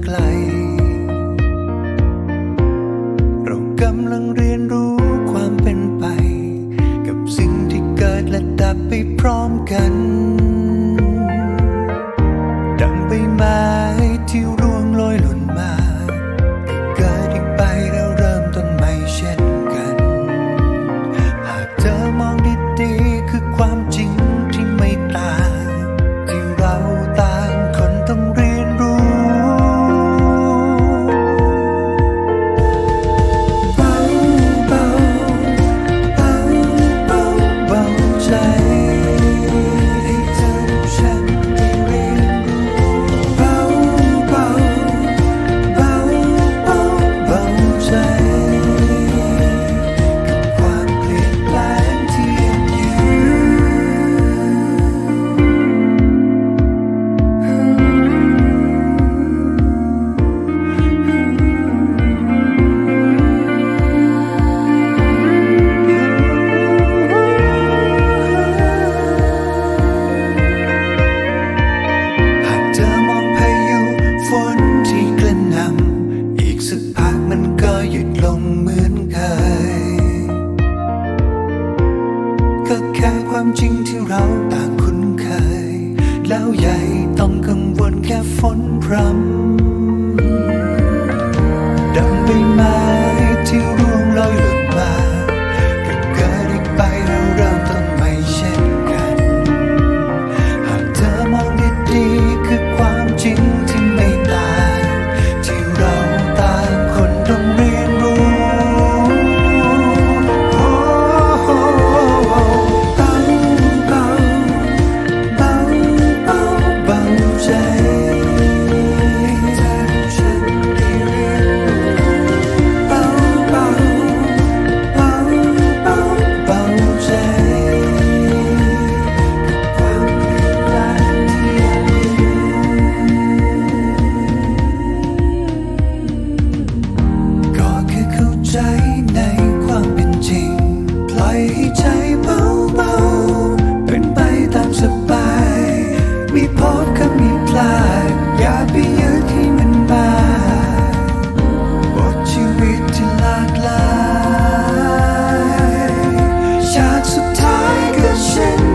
ไกลเรากำลังเรียนรู้ความเป็นไปกับสิ่งที่เกิดและดับไปพร้อมกันดังใบไม้ที่ร่วงโรยหล่นมาก็เกิดอีกใบแล้วเริ่มต้นใหม่เช่นกันหากเธอมองดีๆคือความจริงที่ไม่ต่างที่เราต่างคนต้องเรียนรู้เบาเบาเบาเบาเบาใจให้เธอกับฉันได้เรียนรู้เบาเบาเบาเบาเบาใจกับความเปลี่ยนแปลงที่ยังอยู่หากเธอมองพายุฝนที่กระหน่ำอีกสักพักมันก็หยุดลงเหมือนเคยก็แค่ความจริงที่เราต่างคุ้นเคยแล้วใหญ่ต้องกังวลแค่ฝนพรำดังใบไม้ที่ร่วงโรยหล่นมาก็เกิดอีกใบแล้วเริ่มต้นใหม่เช่นกันหากเธอมองดีๆคือความจริงที่ไม่ต่างที่เราต่างคนต้องเรียนรู้โอ้โหเบาเบาเบาเบาเบาใจให้เธอกับฉันได้เรียนรู้เบาเบาเบาเบาเบาใจกับความเปลี่ยนแปลงที่ยังอยู่ก็แค่เข้าใจในความเป็นจริงปล่อยให้ใจเบาๆเป็นไปตามสบายมีพบกับมีพลาดอย่าไปยึดให้มันมากบทชีวิตที่หลากหลายฉากสุดท้ายก็เช่น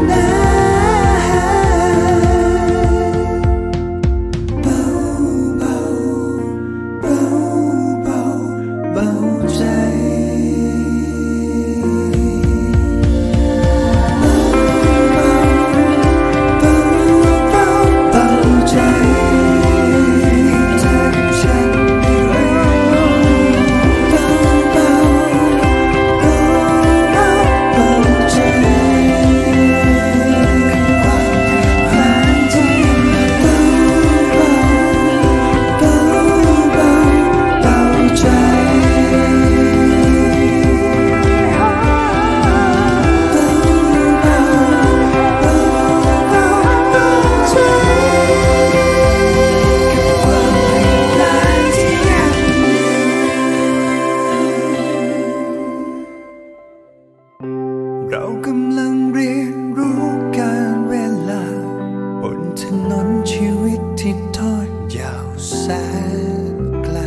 นั้นเบาเบาเบาเบาเบาใจ เบาเบาเบาใจให้เธอกับฉันได้เรียนรู้เบาเบาเบาเบาเบาใจกับความเปลี่ยนแปลงที่เบาเบาเบาเบาเบาใจเบาเบาเบาเบาเบาใจกับความเปลี่ยนแปลงที่ยังอยู่เรากำลังเรียนรู้การเวลาบนถนนชีวิตที่ทอดยาวแสนไกล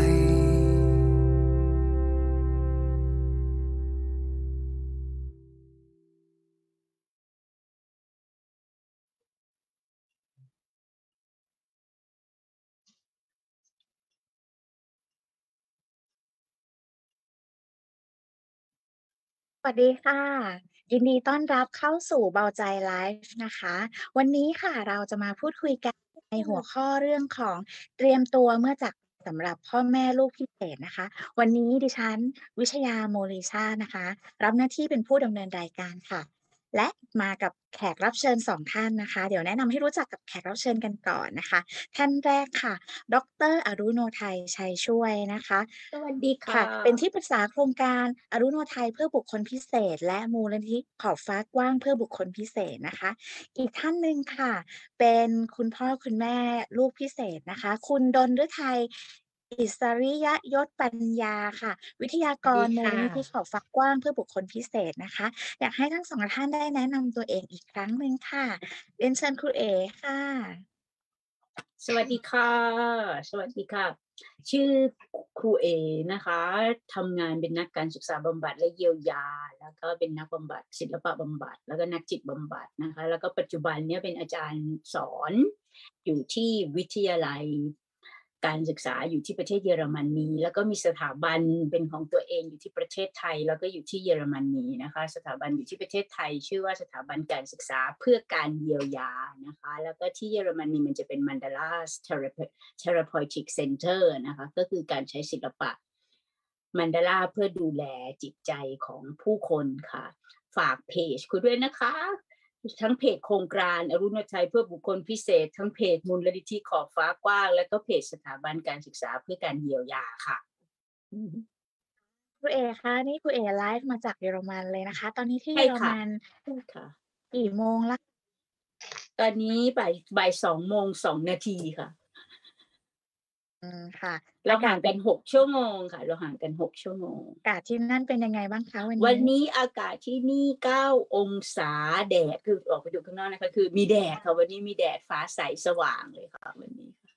สวัสดีค่ะยินดีต้อนรับเข้าสู่เบาใจไลฟ์นะคะวันนี้ค่ะเราจะมาพูดคุยกันในหัวข้อเรื่องของเตรียมตัวเมื่อจากสำหรับพ่อแม่ลูกพิเศษนะคะวันนี้ดิฉันวิชยาโมลีชาตินะคะรับหน้าที่เป็นผู้ดำเนินรายการค่ะและมากับแขกรับเชิญ2ท่านนะคะเดี๋ยวแนะนำให้รู้จักกับแขกรับเชิญกันก่อนนะคะท่านแรกค่ะดรอรุโนไทยชัยช่วยนะคะสวัสดีค่ค่ะะเป็นที่ปรึกษาโครงการอรุโนไทยเพื่อบุคคลพิเศษและมูลนิธิขอบฟ้ากว้างเพื่อบุคคลพิเศษนะคะ อีกท่านหนึ่งค่ะ เป็นคุณพ่อคุณแม่ลูกพิเศษนะคะ คุณดลฤทัยอิสริยยศปัญญาค่ะ วิทยากสวัสดีรมูลค่ะนิธิขอบฟ้ากว้างเพื่อบุคคลพิเศษนะคะ อยากให้ทั้ง2ท่านได้แนะนำตัวเองอีกครั้งหนึ่งค่ะเรียนเชิญครูเอ๋ค่ะสวัสดีค่ะ สวัสดีค่ะชื่อครูเอนะคะทำงานเป็นนักการศึกษาบำบัดและเยียวยาแล้วก็เป็นนักบำบัดศิลปะบำบัดแล้วก็นักจิตบำบัดนะคะแล้วก็ปัจจุบันเนี่ยเป็นอาจารย์สอนอยู่ที่วิทยาลัยการศึกษาอยู่ที่ประเทศเยอรมนีแล้วก็มีสถาบันเป็นของตัวเองอยู่ที่ประเทศไทยแล้วก็อยู่ที่เยอรมนีนะคะสถาบันอยู่ที่ประเทศไทยชื่อว่าสถาบันการศึกษาเพื่อการเยียวยานะคะแล้วก็ที่เยอรมนีมันจะเป็น Mandela's Therapeutic Center นะคะก็คือการใช้ศิลปะ Mandala เพื่อดูแลจิตใจของผู้คนค่ะฝากเพจคุณด้วยนะคะทั้งเพจโครงการอรุณชัยเพื่อบุคคลพิเศษทั้งเพจมูลนิธิขอบฟ้ากว้างและก็เพจสถาบันการศึกษาเพื่อการเยียวยาค่ะครูเอคะนี่ครูเอไลฟ์มาจากเยอรมันเลยนะคะ ตอนนี้ที่เยใช่อรค่ะมันค่ะกี่โมงละตอนนี้บ่าย2:02 นาทีค่ะค่ะเราห่างกัน6 ชั่วโมงค่ะเราห่างกัน6 ชั่วโมงอากาศที่นั่นเป็นยังไงบ้างคะวันวันนี้นี้อากาศที่นี่9 องศาแดดคือออกไปดูข้างนอกนะคะคือมีแดดค่ะวันนี้มีแดดฟ้าใสสว่างเลยค่ะวันนี้ค่ะ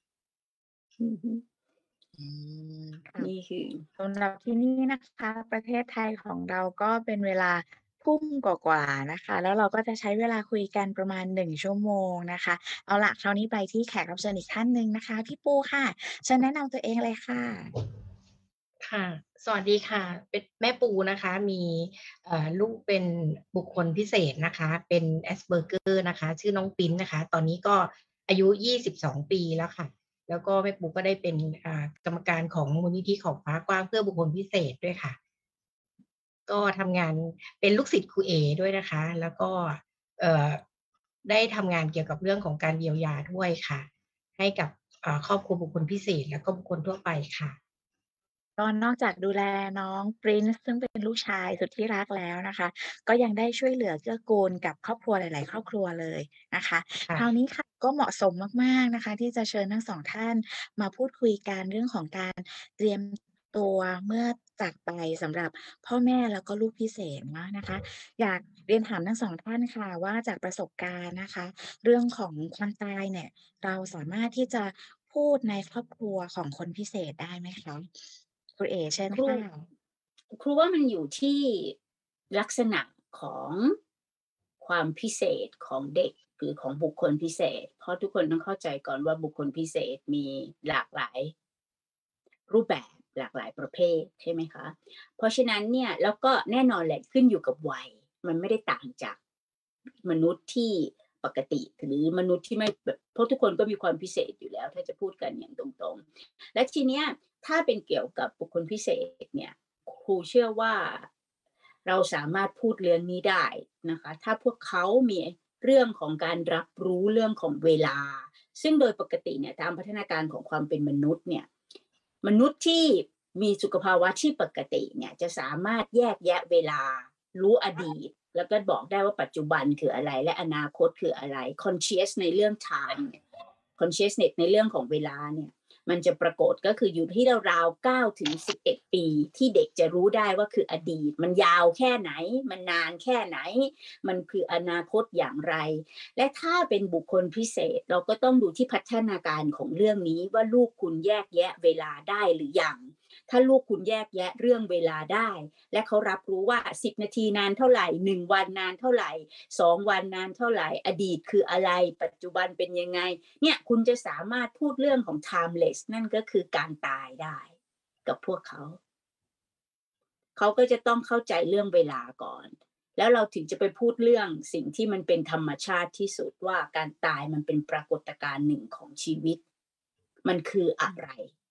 ค่ะนี่คือสำหรับที่นี่นะคะ ประเทศไทยของเราก็เป็นเวลาทุ่มกว่าๆนะคะ แล้วเราก็จะใช้เวลาคุยกันประมาณ1 ชั่วโมงนะคะ เอาล่ะคราวนี้ไปที่แขกรับเชิญอีกท่านหนึ่งนะคะพี่ปูค่ะเชิญแนะนำตัวเองเลยค่ะค่ะ สวัสดีค่ะ เป็นแม่ปูนะคะ มีลูกเป็นบุคคลพิเศษนะคะ เป็น Asperger นะคะ ชื่อน้องปิ๊นนะคะ ตอนนี้ก็อายุ22 ปีแล้วค่ะ แล้วก็แม่ปูก็ได้เป็นกรรมการของมูลนิธิขอบฟ้ากว้างเพื่อบุคคลพิเศษด้วยค่ะ ก็ทำงานเป็นลูกศิษย์ครูเอด้วยนะคะ แล้วก็ได้ทำงานเกี่ยวกับเรื่องของการเยียวยาด้วยค่ะ ให้กับครอบครัวบุคคลพิเศษแล้วก็บุคคลทั่วไปค่ะก็นอกจากดูแลน้องปรินซ์ซึ่งเป็นลูกชายสุดที่รักแล้วนะคะ ก็ยังได้ช่วยเหลือเกื้อกูลกับครอบครัวหลาย ๆ ครอบครัวเลยนะคะค่ะคราวนี้ค่ะก็เหมาะสมมาก ๆ นะคะ ที่จะเชิญทั้ง2ท่านมาพูดคุยกันเรื่องของการเตรียมตัวเมื่อจากไปสำหรับพ่อแม่แล้วก็ลูกพิเศษนะคะ อยากเรียนถามทั้ง2ท่านค่ะว่าจากประสบการณ์นะคะ เรื่องของความตายเนี่ยเราสามารถที่จะพูดในครอบครัวของคนพิเศษได้ไหมคะคุณเอ๋เชิญครูค่ะครูว่ามันอยู่ที่ลักษณะของความพิเศษของเด็กหรือของบุคคลพิเศษ เพราะทุกคนต้องเข้าใจก่อนว่าบุคคลพิเศษมีหลากหลายรูปแบบหลากหลายประเภทใช่ไหมคะ เพราะฉะนั้นเนี่ยแล้วก็แน่นอนแหละขึ้นอยู่กับวัยมันไม่ได้ต่างจากมนุษย์ที่ปกติหรือมนุษย์ที่ไม่แบบเพราะทุกคนก็มีความพิเศษอยู่แล้วถ้าจะพูดกันอย่างตรงๆและทีเนี้ยถ้าเป็นเกี่ยวกับบุคคลพิเศษเนี่ยครูเชื่อว่าเราสามารถพูดเรื่องนี้ได้นะคะถ้าพวกเขามีเรื่องของการรับรู้เรื่องของเวลาซึ่งโดยปกติเนี่ยตามพัฒนาการของความเป็นมนุษย์เนี่ยมนุษย์ที่มีสุขภาวะที่ปกติเนี่ยจะสามารถแยกแยะเวลารู้อดีตแล้วก็บอกได้ว่าปัจจุบันคืออะไรและอนาคตคืออะไร conscious ในเรื่อง time consciousness ในเรื่องของเวลาเนี่ยมันจะปรากฏก็คืออยู่ที่ราวๆ9 ถึง 11 ปีที่เด็กจะรู้ได้ว่าคืออดีตมันยาวแค่ไหนมันนานแค่ไหนมันคืออนาคตอย่างไรและถ้าเป็นบุคคลพิเศษเราก็ต้องดูที่พัฒนาการของเรื่องนี้ว่าลูกคุณแยกแยะเวลาได้หรือยังถ้าลูกคุณแยกแยะเรื่องเวลาได้และเขารับรู้ว่า10 นาทีนานเท่าไหร่1 วันนานเท่าไหร่2 วันนานเท่าไหร่อดีตคืออะไรปัจจุบันเป็นยังไงเนี่ยคุณจะสามารถพูดเรื่องของ timeless นั่นก็คือการตายได้กับพวกเขาเขาก็จะต้องเข้าใจเรื่องเวลาก่อนแล้วเราถึงจะไปพูดเรื่องสิ่งที่มันเป็นธรรมชาติที่สุดว่าการตายมันเป็นปรากฏการณ์หนึ่งของชีวิตมันคืออะไร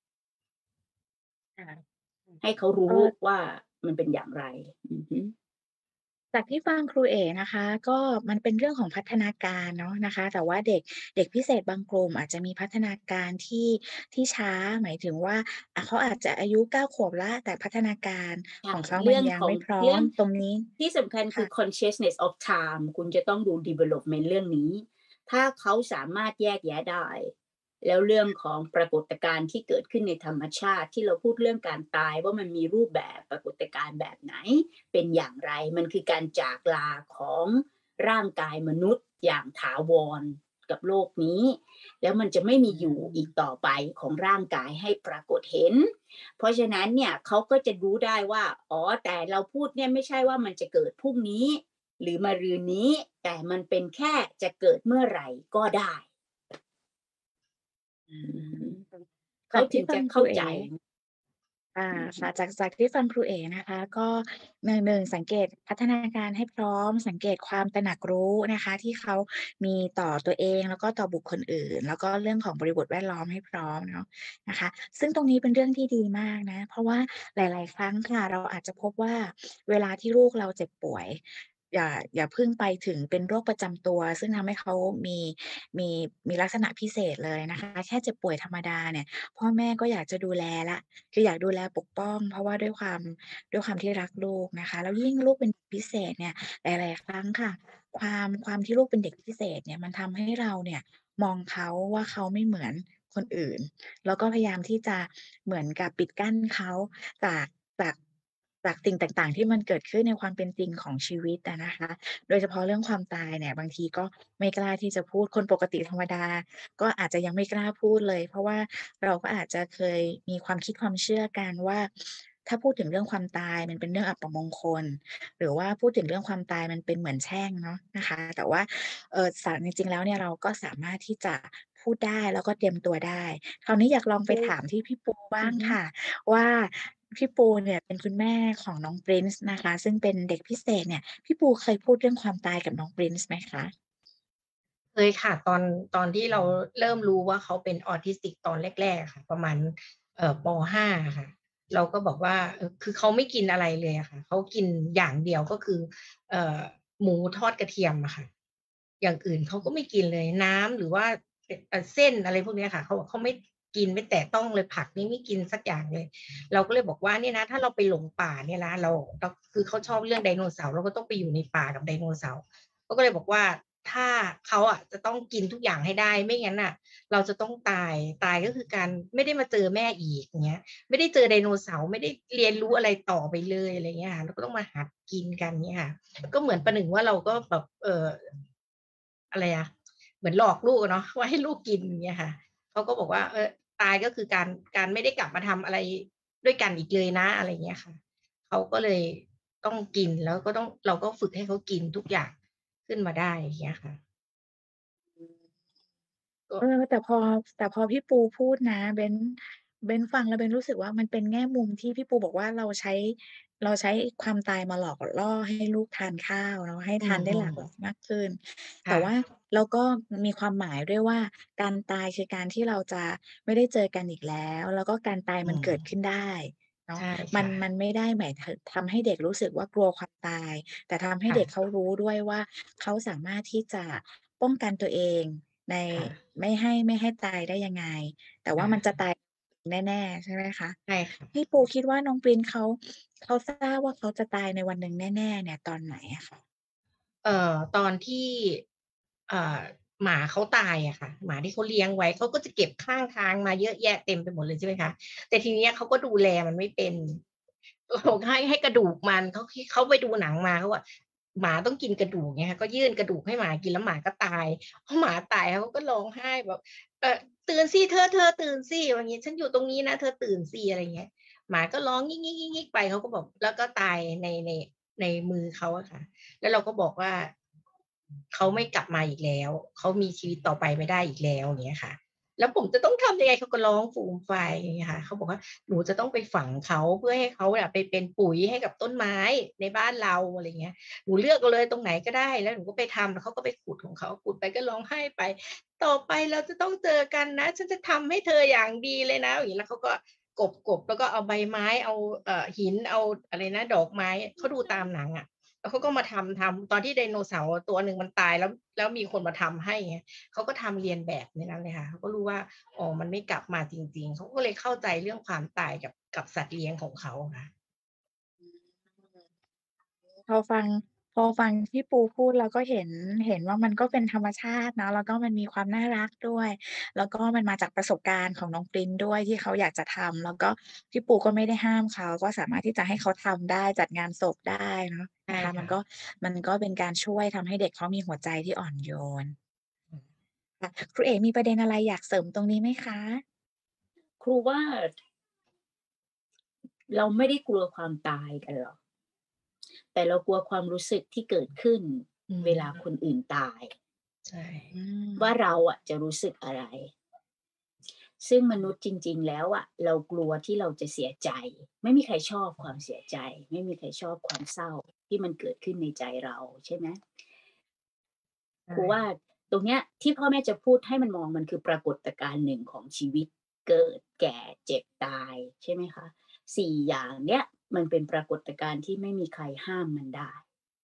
ให้เขารู้ว่ามันเป็นอย่างไรจากที่ฟังครูเอ๋นะคะก็มันเป็นเรื่องของพัฒนาการเนาะนะคะแต่ว่าเด็กพิเศษบางกลุ่มอาจจะมีพัฒนาการที่ช้าหมายถึงว่าเขาอาจจะอายุ9 ขวบแล้วแต่พัฒนาการของเขามันยังไม่พร้อมตรงนี้ที่สำคัญคือ consciousness of time คุณจะต้องดู development เรื่องนี้ถ้าเขาสามารถแยกแยะได้แล้วเรื่องของปรากฏการณ์ที่เกิดขึ้นในธรรมชาติที่เราพูดเรื่องการตายว่ามันมีรูปแบบปรากฏการณ์แบบไหนเป็นอย่างไรมันคือการจากลาของร่างกายมนุษย์อย่างถาวรกับโลกนี้ แล้วมันจะไม่มีอยู่อีกต่อไปของร่างกายให้ปรากฏเห็น เพราะฉะนั้นเนี่ยเขาก็จะรู้ได้ว่าอ๋อแต่เราพูดเนี่ยไม่ใช่ว่ามันจะเกิดพรุ่งนี้ หรือมะรืนนี้ แต่มันเป็นแค่จะเกิดเมื่อไหร่ก็ได้เขาถึงจะเข้าใจค่ะจากที่ฟังครูเอ๋นะคะ ก็1สังเกตพัฒนาการให้พร้อม สังเกตความตระหนักรู้นะคะ ที่เขามีต่อตัวเอง แล้วก็ต่อบุคคลอื่น แล้วก็เรื่องของบริบทแวดล้อมให้พร้อมเนาะนะคะ ซึ่งตรงนี้เป็นเรื่องที่ดีมากนะ เพราะว่าหลายๆครั้งค่ะ เราอาจจะพบว่าเวลาที่ลูกเราเจ็บป่วย อย่าเพิ่งไปถึงเป็นโรคประจำตัว ซึ่งทำให้เขามีมีมีลักษณะพิเศษเลยนะคะ แค่เจ็บป่วยธรรมดาเนี่ยพ่อแม่ก็อยากจะดูแลแล้ว คืออยากดูแลปกป้อง เพราะว่าด้วยความที่รักลูกนะคะ แล้วยิ่งลูกเป็นพิเศษเนี่ยหลายๆครั้งค่ะ ความที่ลูกเป็นเด็กพิเศษเนี่ยมันทำให้เราเนี่ยมองเขาว่าเขาไม่เหมือนคนอื่น แล้วก็พยายามที่จะเหมือนกับปิดกั้นเขาจากจากจากสิ่งต่างๆที่มันเกิดขึ้นในความเป็นจริงของชีวิตอะนะคะ โดยเฉพาะเรื่องความตายเนี่ยบางทีก็ไม่กล้าที่จะพูดคนปกติธรรมดา ก็อาจจะยังไม่กล้าพูดเลย เพราะว่าเราก็อาจจะเคยมีความคิดความเชื่อกันว่าถ้าพูดถึงเรื่องความตายมันเป็นเรื่องอัปมงคล หรือว่าพูดถึงเรื่องความตายมันเป็นเหมือนแช่งเนาะนะคะ แต่ว่าจริงๆแล้วเนี่ยเราก็สามารถที่จะพูดได้แล้วก็เตรียมตัวได้ คราวนี้อยากลองไปถามที่พี่ปูบ้างค่ะว่าพี่ปูเนี่ยเป็นคุณแม่ของน้อง Prince นะคะซึ่งเป็นเด็กพิเศษเนี่ยพี่ปูเคยพูดเรื่องความตายกับน้อง Prince ไหมคะเคยค่ะตอนที่เราเริ่มรู้ว่าเขาเป็นออทิสติกตอนแรกๆอะค่ะประมาณป.5อะค่ะเราก็บอกว่าคือเขาไม่กินอะไรเลยอะค่ะเขากินอย่างเดียวก็คือเอ่อหมูทอดกระเทียมอะค่ะอย่างอื่นเขาก็ไม่กินเลยน้ำหรือว่าเส้นอะไรพวกเนี้ยค่ะเขาบอกเขาไม่กินไม่แตะต้องเลยผักนี่ไม่กินสักอย่างเลยเราก็เลยบอกว่าเนี่ยนะถ้าเราไปหลงป่าเนี่ยนะเราคือเขาชอบเรื่องไดโนเสาร์เราก็ต้องไปอยู่ในป่ากับไดโนเสาร์ เขาก็เลยบอกว่าถ้าเขาอะจะต้องกินทุกอย่างให้ได้ไม่งั้นน่ะเราจะต้องตายก็คือการไม่ได้มาเจอแม่อีกอย่างเงี้ยไม่ได้เจอไดโนเสาร์ไม่ได้เรียนรู้อะไรต่อไปเลยอะไรเงี้ยค่ะเราก็ต้องมาหัดกินกันเงี้ยค่ะก็เหมือนประหนึ่งว่าเราก็แบบอะไรอะเหมือนหลอกลูกอะเนาะว่าให้ลูกกินอย่างเงี้ยค่ะเขาก็บอกว่าตายก็คือการไม่ได้กลับมาทำอะไรด้วยกันอีกเลยนะอะไรเงี้ยค่ะเขาก็เลยต้องกินแล้วก็ต้องเราก็ฝึกให้เขากินทุกอย่าง ขึ้นมาได้อย่างเงี้ยค่ะก็แต่พอพี่ปูพูดนะเบ้นฟังแล้วเบ้นรู้สึกว่ามันเป็นแง่มุมที่พี่ปูบอกว่าเราใช้ความตายมาหลอกล่อให้ลูกทานข้าวเนาะให้อืทานได้หลากหลายมมากขึ้นๆค่ะแต่ว่าเราก็มีความหมายด้วยว่าการตายคือการที่เราจะไม่ได้เจอกันอีกแล้วแล้วก็การตายอืมมันเกิดขึ้นได้เนาะใช่มันค่ะมันไม่ได้หมายทำให้เด็กรู้สึกว่ากลัวความตายแต่ทำให้เด็กเขาค่ะรู้ด้วยว่าเขาสามารถที่จะป้องกันตัวเองในค่ะไม่ให้ตายได้ยังไงแต่ว่ามันจะค่ะตายแน่ๆใช่ไหมคะใช่ค่ะพี่ปูคิดว่าน้องปรินเขาทราบว่าเขาจะตายในวันหนึ่งแน่ๆเนี่ยตอนไหนอะคะตอนที่เอ่อหมาเขาตายอะค่ะหมาที่เขาเลี้ยงไว้เขาก็จะเก็บข้างทางมาเยอะแยะเต็มไปหมดเลยใช่ไหมคะแต่ทีเนี้ยเขาก็ดูแลมันไม่เป็นเราให้กระดูกมันเขาไปดูหนังมาเขาบอกหมาต้องกินกระดูกไงคะก็ยื่นกระดูกให้หมากินแล้วหมาก็ตายพอหมาตายเขาก็ร้องไห้แบบเอ่อตื่นสิเธอตื่นสิว่างี้ฉันอยู่ตรงนี้นะเธอตื่นสิอะไรอย่างเงี้ยหมาก็ร้องงิกๆๆๆไปเขาก็บอกแล้วก็ตายในมือเขาอะค่ะ แล้วเราก็บอกว่าเขาไม่กลับมาอีกแล้วเขามีชีวิตต่อไปไม่ได้อีกแล้วอย่างเงี้ยค่ะแล้วผมจะต้องทำยังไงเขาก็ร้องฟูมฟายอย่างเงี้ยค่ะเขาบอกว่าหนูจะต้องไปฝังเขาเพื่อให้เขาเนี่ยไปเป็นปุ๋ยให้กับต้นไม้ในบ้านเราอะไรเงี้ยหนูเลือกเอาเลยตรงไหนก็ได้แล้วหนูก็ไปทำแล้วเขาก็ไปขุดของเขาขุดไปก็ร้องไห้ไปต่อไปเราจะต้องเจอกันนะฉันจะทำให้เธออย่างดีเลยนะอย่างงี้แล้วเขาก็กบๆแล้วก็เอาใบไม้เอาหินเอาอะไรนะดอกไม้เขาดูตามหนังอะ แล้วเขาก็มาทำตอนที่ไดโนเสาร์ตัวหนึ่งมันตายแล้วมีคนมาทำให้ไงเขาก็ทำเลียนแบบในนั้นเลยค่ะเขาก็รู้ว่าอ๋อมันไม่กลับมาจริงๆเขาก็เลยเข้าใจเรื่องความตายกับสัตว์เลี้ยงของเขาค่ะพอฟังพอฟังพี่ปูพูดเราก็เห็นว่ามันก็เป็นธรรมชาติเนาะแล้วก็มันมีความน่ารักด้วยแล้วก็มันมาจากประสบการณ์ของน้องปรินด้วยที่เขาอยากจะทำแล้วก็พี่ปูก็ไม่ได้ห้ามเขาก็สามารถที่จะให้เขาทำได้จัดงานศพได้เนาะใช่นะคะมันค่ะก็เป็นการช่วยทำให้เด็กเขามีหัวใจที่อ่อนโยนค่ะครูเอกมีประเด็นอะไรอยากเสริมตรงนี้ไหมคะครูว่าเราไม่ได้กลัวความตายกันหรอกแต่เรากลัวความรู้สึกที่เกิดขึ้นเวลาคนอื่นตายใช่อืมว่าเราจะรู้สึกอะไร ซึ่งมนุษย์จริงๆแล้วเรากลัวที่เราจะเสียใจ ไม่มีใครชอบความเสียใจ ไม่มีใครชอบความเศร้าที่มันเกิดขึ้นในใจเราใช่ไหมครูว่าตรงเนี้ยที่พ่อแม่จะพูดให้มันมองมันคือปรากฏการณ์หนึ่งของชีวิตเกิดแก่เจ็บตายใช่ไหมคะ4อย่างเนี้ยมันเป็นปรากฏการณ์ที่ไม่มีใครห้ามมันได้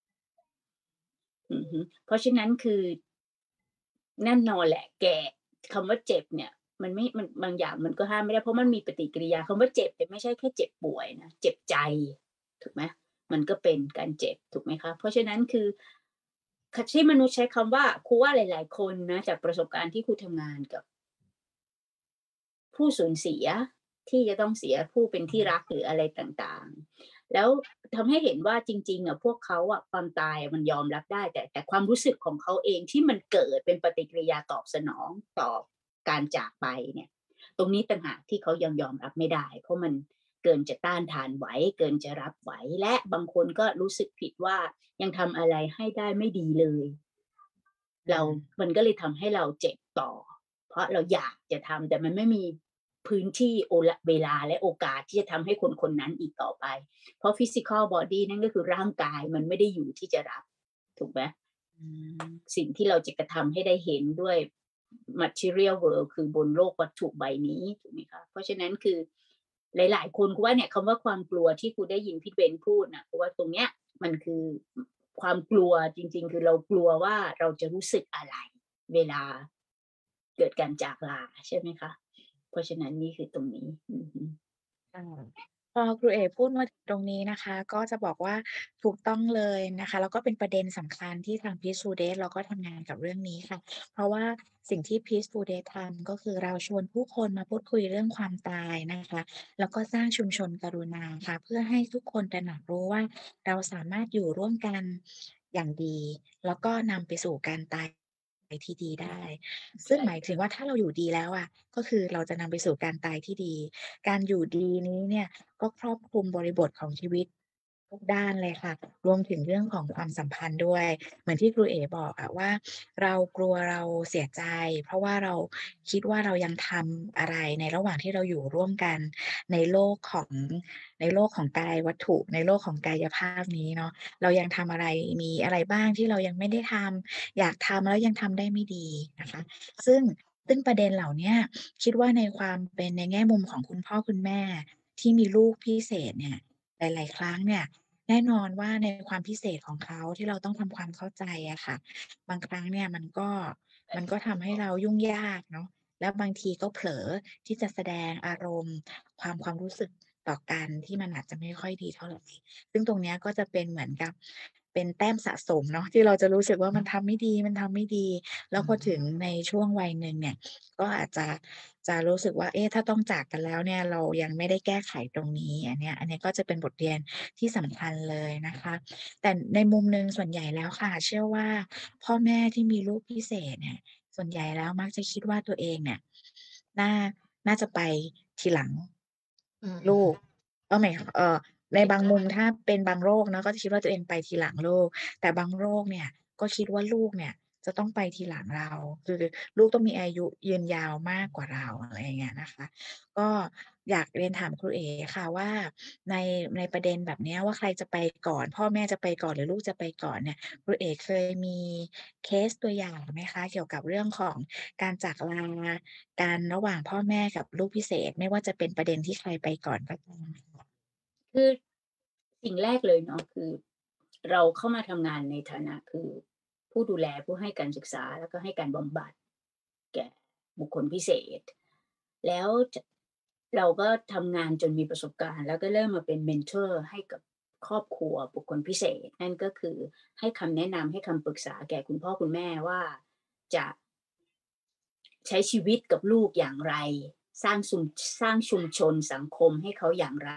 เพราะฉะนั้นคือแน่นอนแหละแก่คำว่าเจ็บเนี่ยมันบางอย่างมันก็ห้ามไม่ได้เพราะมันมีปฏิกิริยาคำว่าเจ็บเนี่ยไม่ใช่แค่เจ็บป่วยนะเจ็บใจถูกไหมมันก็เป็นการเจ็บถูกไหมคะเพราะฉะนั้นคือที่มนุษย์ใช้คำว่าครูว่าหลายๆคนนะจากประสบการณ์ที่ครูทำงานกับผู้สูญเสียที่จะต้องเสียผู้เป็นที่รักหรืออะไรต่างๆแล้วทำให้เห็นว่าจริงๆพวกเขาความตายมันยอมรับได้แต่ความรู้สึกของเขาเองที่มันเกิดเป็นปฏิกิริยาตอบสนองต่อการจากไปเนี่ยตรงนี้ต่างหากที่เขายังยอมรับไม่ได้เพราะมันเกินจะต้านทานไหวเกินจะรับไหวและบางคนก็รู้สึกผิดว่ายังทำอะไรให้ได้ไม่ดีเลยมันก็เลยทำให้เราเจ็บต่อเพราะเราอยากจะทำแต่มันไม่มีพื้นที่เวลาและโอกาสที่จะทำให้คนคนนั้นอีกต่อไปเพราะ physical body นั่นก็คือร่างกายมันไม่ได้อยู่ที่จะรับถูกไหมสิ่งที่เราจะกระทำให้ได้เห็นด้วย material world คือบนโลกวัตถุใบนี้ถูกไหมคะเพราะฉะนั้นคือหลายๆคนว่าเนี่ยคำว่าความกลัวที่คุณได้ยินพี่เบนพูดนะเพราะว่าตรงเนี้ยมันคือความกลัวจริงๆคือเรากลัวว่าเราจะรู้สึกอะไรเวลาเกิดการจากลาใช่ไหมคะเพราะฉะนั้นนี่คือตรงนี้พอครูเอกพูดมาตรงนี้นะคะก็จะบอกว่าถูกต้องเลยนะคะแล้วก็เป็นประเด็นสำคัญที่ทาง Peace Today เราก็ทำงานกับเรื่องนี้ค่ะเพราะว่าสิ่งที่ Peace Today ทำก็คือเราชวนผู้คนมาพูดคุยเรื่องความตายนะคะแล้วก็สร้างชุมชนกรุณาค่ะเพื่อให้ทุกคนตระหนักรู้ว่าเราสามารถอยู่ร่วมกันอย่างดีแล้วก็นำไปสู่การตายที่ดีได้ซึ่งหมายถึงว่าถ้าเราอยู่ดีแล้วก็คือเราจะนำไปสู่การตายที่ดี การอยู่ดีนี้เนี่ยก็ครอบคลุมบริบทของชีวิตทุกด้านเลยค่ะรวมถึงเรื่องของความสัมพันธ์ด้วยเหมือนที่ครูเอ๋บอกว่าเรากลัวเราเสียใจเพราะว่าเราคิดว่าเรายังทำอะไรในระหว่างที่เราอยู่ร่วมกันในโลกของในโลกของกายวัตถุในโลกของกายภาพนี้เนาะเรายังทำอะไรมีอะไรบ้างที่เรายังไม่ได้ทำอยากทำแล้วยังทำได้ไม่ดีนะคะซึ่งประเด็นเหล่าเนี้ยคิดว่าในความเป็นในแง่มุมของคุณพ่อคุณแม่ที่มีลูกพิเศษเนี่ยหลายๆครั้งเนี่ยแน่นอนว่าในความพิเศษของเขาที่เราต้องทำความเข้าใจอะค่ะบางครั้งเนี่ยมันก็ทำให้เรายุ่งยากเนาะแล้วบางทีก็เผลอที่จะแสดงอารมณ์ความรู้สึกต่อกันที่มันอาจจะไม่ค่อยดีเท่าไรซึ่งตรงเนี้ยก็จะเป็นเหมือนกับเป็นแต้มสะสมเนาะที่เราจะรู้สึกว่ามันทำไม่ดีมันทำไม่ดีแล้วพอถึงในช่วงวัยหนึ่งเนี่ย ก็อาจจะรู้สึกว่าเอ๊ะถ้าต้องจากกันแล้วเนี่ยเรายังไม่ได้แก้ไขตรงนี้อันเนี้ยก็จะเป็นบทเรียนที่สำคัญเลยนะคะแต่ในมุมหนึ่งส่วนใหญ่แล้วค่ะเชื่อว่าพ่อแม่ที่มีลูกพิเศษเนี่ยส่วนใหญ่แล้วมักจะคิดว่าตัวเองเนี่ยน่าน่าจะไปทีหลังลูกหมายในบางมุมถ้าเป็นบางโรคเนาะก็จะคิดว่าตัวเองไปทีหลังลูกแต่บางโรคเนี่ยก็คิดว่าลูกเนี่ยจะต้องไปทีหลังเราคือลูกต้องมีอายุยืนยาวมากกว่าเราอะไรอย่างเงี้ยนะคะก็อยากเรียนถามครูเอ๋ค่ะว่าในในประเด็นแบบเนี้ยว่าใครจะไปก่อนพ่อแม่จะไปก่อนหรือลูกจะไปก่อนเนี่ยครูเอ๋เคยมีเคสตัวอย่างไหมคะเกี่ยวกับเรื่องของการจากลากันระหว่างพ่อแม่กับลูกพิเศษไม่ว่าจะเป็นประเด็นที่ใครไปก่อนก็ตามค่ะคือสิ่งแรกเลยเนาะคือเราเข้ามาทำงานในฐานะคือผู้ดูแลผู้ให้การศึกษาแล้วก็ให้การบำบัดแก่บุคคลพิเศษแล้วเราก็ทำงานจนมีประสบการณ์แล้วก็เริ่มมาเป็นเมนทอร์ให้กับครอบครัวบุคคลพิเศษนั่นก็คือให้คำแนะนำให้คำปรึกษาแก่คุณพ่อคุณแม่ว่าจะใช้ชีวิตกับลูกอย่างไรสร้างชุมสร้างชุมชนสังคมให้เขาอย่างไร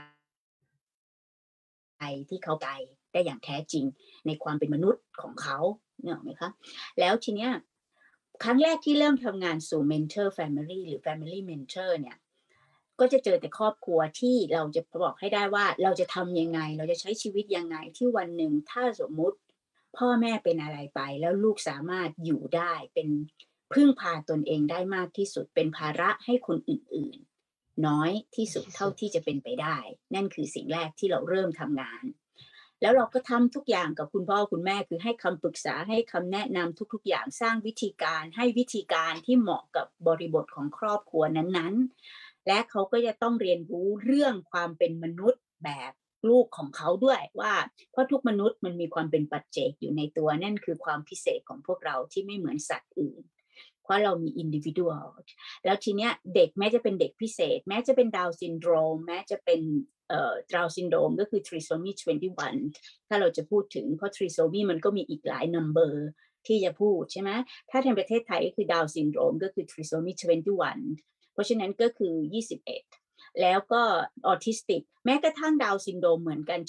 ที่เขาใจได้อย่างแท้จริงในความเป็นมนุษย์ของเขาเนี่ยหรอกไหมคะแล้วทีเนี้ยครั้งแรกที่เริ่มทำงานสู่ mentor family หรือ family mentor เนี่ยก็จะเจอแต่ครอบครัวที่เราจะบอกให้ได้ว่าเราจะทำยังไงเราจะใช้ชีวิตยังไงที่วันหนึ่งถ้าสมมุติพ่อแม่เป็นอะไรไปแล้วลูกสามารถอยู่ได้เป็นพึ่งพาตนเองได้มากที่สุดเป็นภาระให้คนอื่นๆน้อยที่สุดเท่าที่จะเป็นไปได้นั่นคือสิ่งแรกที่เราเริ่มทำงานแล้วเราก็ทำทุกอย่างกับคุณพ่อคุณแม่คือให้คำปรึกษาให้คำแนะนำทุกๆอย่างสร้างวิธีการให้วิธีการที่เหมาะกับบริบทของครอบครัวนั้นๆและเขาก็จะต้องเรียนรู้เรื่องความเป็นมนุษย์แบบลูกของเขาด้วยว่าเพราะทุกมนุษย์มันมีความเป็นปัจเจกอยู่ในตัวนั่นคือความพิเศษของพวกเราที่ไม่เหมือนสัตว์อื่นเพราะเรามี individual แล้วทีเนี้ยเด็กแม้จะเป็นเด็กพิเศษแม้จะเป็นดาวน์ซินโดรมแม้จะเป็นดาวน์ซินโดรมก็คือ trisomy 21ถ้าเราจะพูดถึงเพราะ trisomy มันก็มีอีกหลาย number ที่จะพูดใช่ไหมถ้าในประเทศไทยก็คือดาวน์ซินโดรมก็คือ trisomy 21เพราะฉะนั้นก็คือ21แล้วก็ออทิสติกแม้กระทั่งดาวน์ซินโดรมเหมือนกัน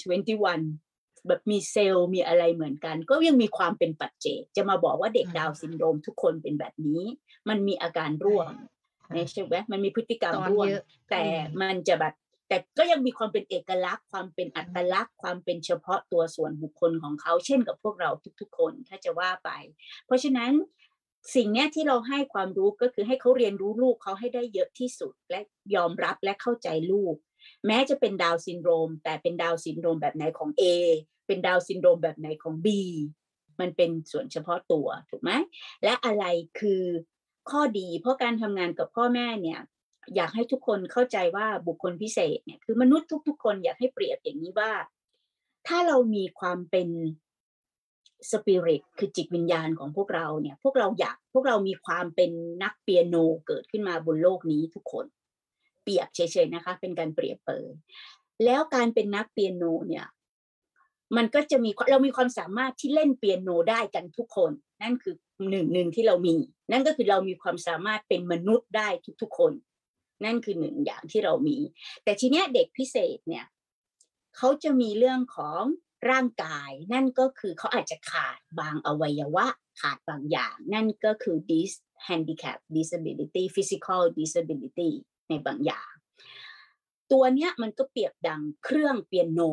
21แบบมีเซลล์มีอะไรเหมือนกันก็ยังมีความเป็นปัจเจกจะมาบอกว่าเด็กดาวน์ซินโดรมทุกคนเป็นแบบนี้มันมีอาการร่วมใช่ไหมมันมีพฤติกรรมร่วมแต่มันจะแบบแต่ก็ยังมีความเป็นเอกลักษณ์ความเป็นอัตลักษณ์ความเป็นเฉพาะตัวส่วนบุคคลของเขาเช่นกับพวกเราทุกๆคนถ้าจะว่าไปเพราะฉะนั้นสิ่งนี้ที่เราให้ความรู้ก็คือให้เขาเรียนรู้ลูกเขาให้ได้เยอะที่สุดและยอมรับและเข้าใจลูกแม้จะเป็นดาวน์ซินโดรมแต่เป็นดาวน์ซินโดรมแบบไหนของ A เป็นดาวน์ซินโดรมแบบไหนของ B มันเป็นส่วนเฉพาะตัวถูกไหมและอะไรคือข้อดีเพราะการทำงานกับพ่อแม่เนี่ยอยากให้ทุกคนเข้าใจว่าบุคคลพิเศษเนี่ยคือมนุษย์ทุกๆคนอยากให้เปรียบอย่างนี้ว่าถ้าเรามีความเป็นสปิริตคือจิตวิญญาณของพวกเราเนี่ยพวกเรามีความเป็นนักเปียโนเกิดขึ้นมาบนโลกนี้ทุกคนเปรียบเฉยๆนะคะเป็นการเปรียบเปยแล้วการเป็นนักเปียโนเนี่ยมันก็จะมีเรามีความสามารถที่เล่นเปียโนได้กันทุกคนนั่นคือหนึ่งที่เรามีนั่นก็คือเรามีความสามารถเป็นมนุษย์ได้ทุกๆคนนั่นคือหนึ่งอย่างที่เรามีแต่ทีเนี้ยเด็กพิเศษเนี่ยเขาจะมีเรื่องของร่างกายนั่นก็คือเขาอาจจะขาดบางอวัยวะขาดบางอย่างนั่นก็คือ handicap disability physical disability ในบางอย่างตัวเนี้ยมันก็เปรียบดังเครื่องเปียโน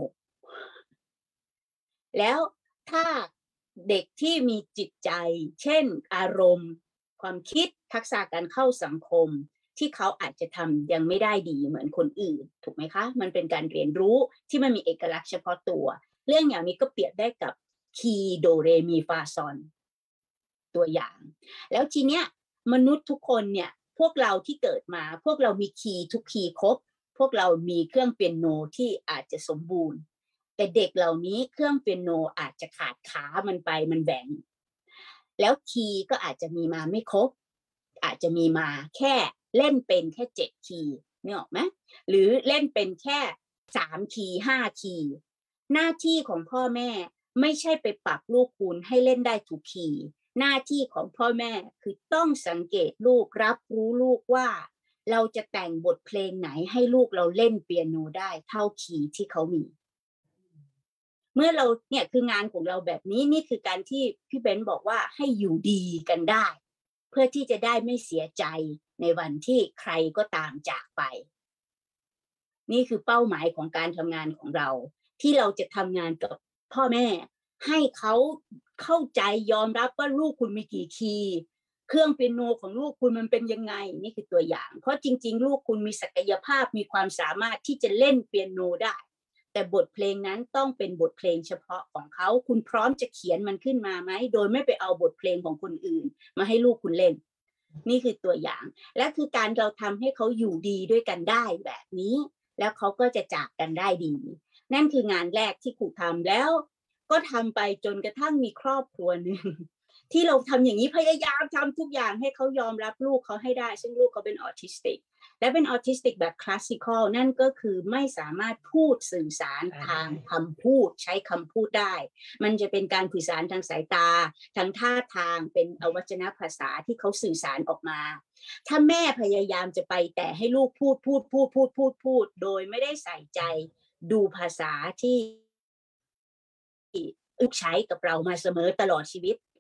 แล้วถ้าเด็กที่มีจิตใจเช่นอารมณ์ความคิดทักษะการเข้าสังคมที่เขาอาจจะทำยังไม่ได้ดีเหมือนคนอื่นถูกไหมคะมันเป็นการเรียนรู้ที่มันมีเอกลักษณ์เฉพาะตัวเรื่องอย่างนี้ก็เปรียบได้กับคีย์โดเรมีฟาซอนตัวอย่างแล้วทีเนี้ยมนุษย์ทุกคนเนี่ยพวกเราที่เกิดมาพวกเรามีคีย์ทุกคีย์ครบพวกเรามีเครื่องเปียโนที่อาจจะสมบูรณ์แต่เด็กเหล่านี้เครื่องเปียโนอาจจะขาดขามันไปมันแหว่งแล้วคีย์ก็อาจจะมีมาไม่ครบอาจจะมีมาแค่เล่นเป็นแค่7คีย์นึกออกไหมหรือเล่นเป็นแค่3คีย์5คีย์หน้าที่ของพ่อแม่ไม่ใช่ไปปรับลูกคุณให้เล่นได้ทุกคีย์หน้าที่ของพ่อแม่คือต้องสังเกตลูกรับรู้ลูกว่าเราจะแต่งบทเพลงไหนให้ลูกเราเล่นเปียโนได้เท่าคีย์ที่เขามีเมื่อเราเนี่ยคืองานของเราแบบนี้นี่คือการที่พี่เบนบอกว่าให้อยู่ดีกันได้เพื่อที่จะได้ไม่เสียใจในวันที่ใครก็ตามจากไปนี่คือเป้าหมายของการทำงานของเราที่เราจะทำงานกับพ่อแม่ให้เขาเข้าใจยอมรับว่าลูกคุณมีกี่คีย์เครื่องเปียโนของลูกคุณมันเป็นยังไงนี่คือตัวอย่างเพราะจริงๆลูกคุณมีศักยภาพมีความสามารถที่จะเล่นเปียโนได้แต่บทเพลงนั้นต้องเป็นบทเพลงเฉพาะของเขาคุณพร้อมจะเขียนมันขึ้นมาไหมโดยไม่ไปเอาบทเพลงของคนอื่นมาให้ลูกคุณเล่นนี่คือตัวอย่างและคือการเราทำให้เขาอยู่ดีด้วยกันได้แบบนี้แล้วเขาก็จะจากกันได้ดีนั่นคืองานแรกที่ครูทำแล้วก็ทำไปจนกระทั่งมีครอบครัวหนึ่งที่เราทำอย่างนี้พยายามทำทุกอย่างให้เขายอมรับลูกเขาให้ได้ซึ่งลูกเขาเป็นออทิสติกและเป็นออทิสติกแบบคลาสสิคอลนั่นก็คือไม่สามารถพูดสื่อสารทางคำพูดใช้คำพูดได้มันจะเป็นการสื่อสารทางสายตาทางท่าทางเป็นอวัจนภาษาที่เขาสื่อสารออกมาถ้าแม่พยายามจะไปแต่ให้ลูกพูดโดยไม่ได้ใส่ใจดูภาษาที่ลูกใช้กับเรามาเสมอตลอดชีวิต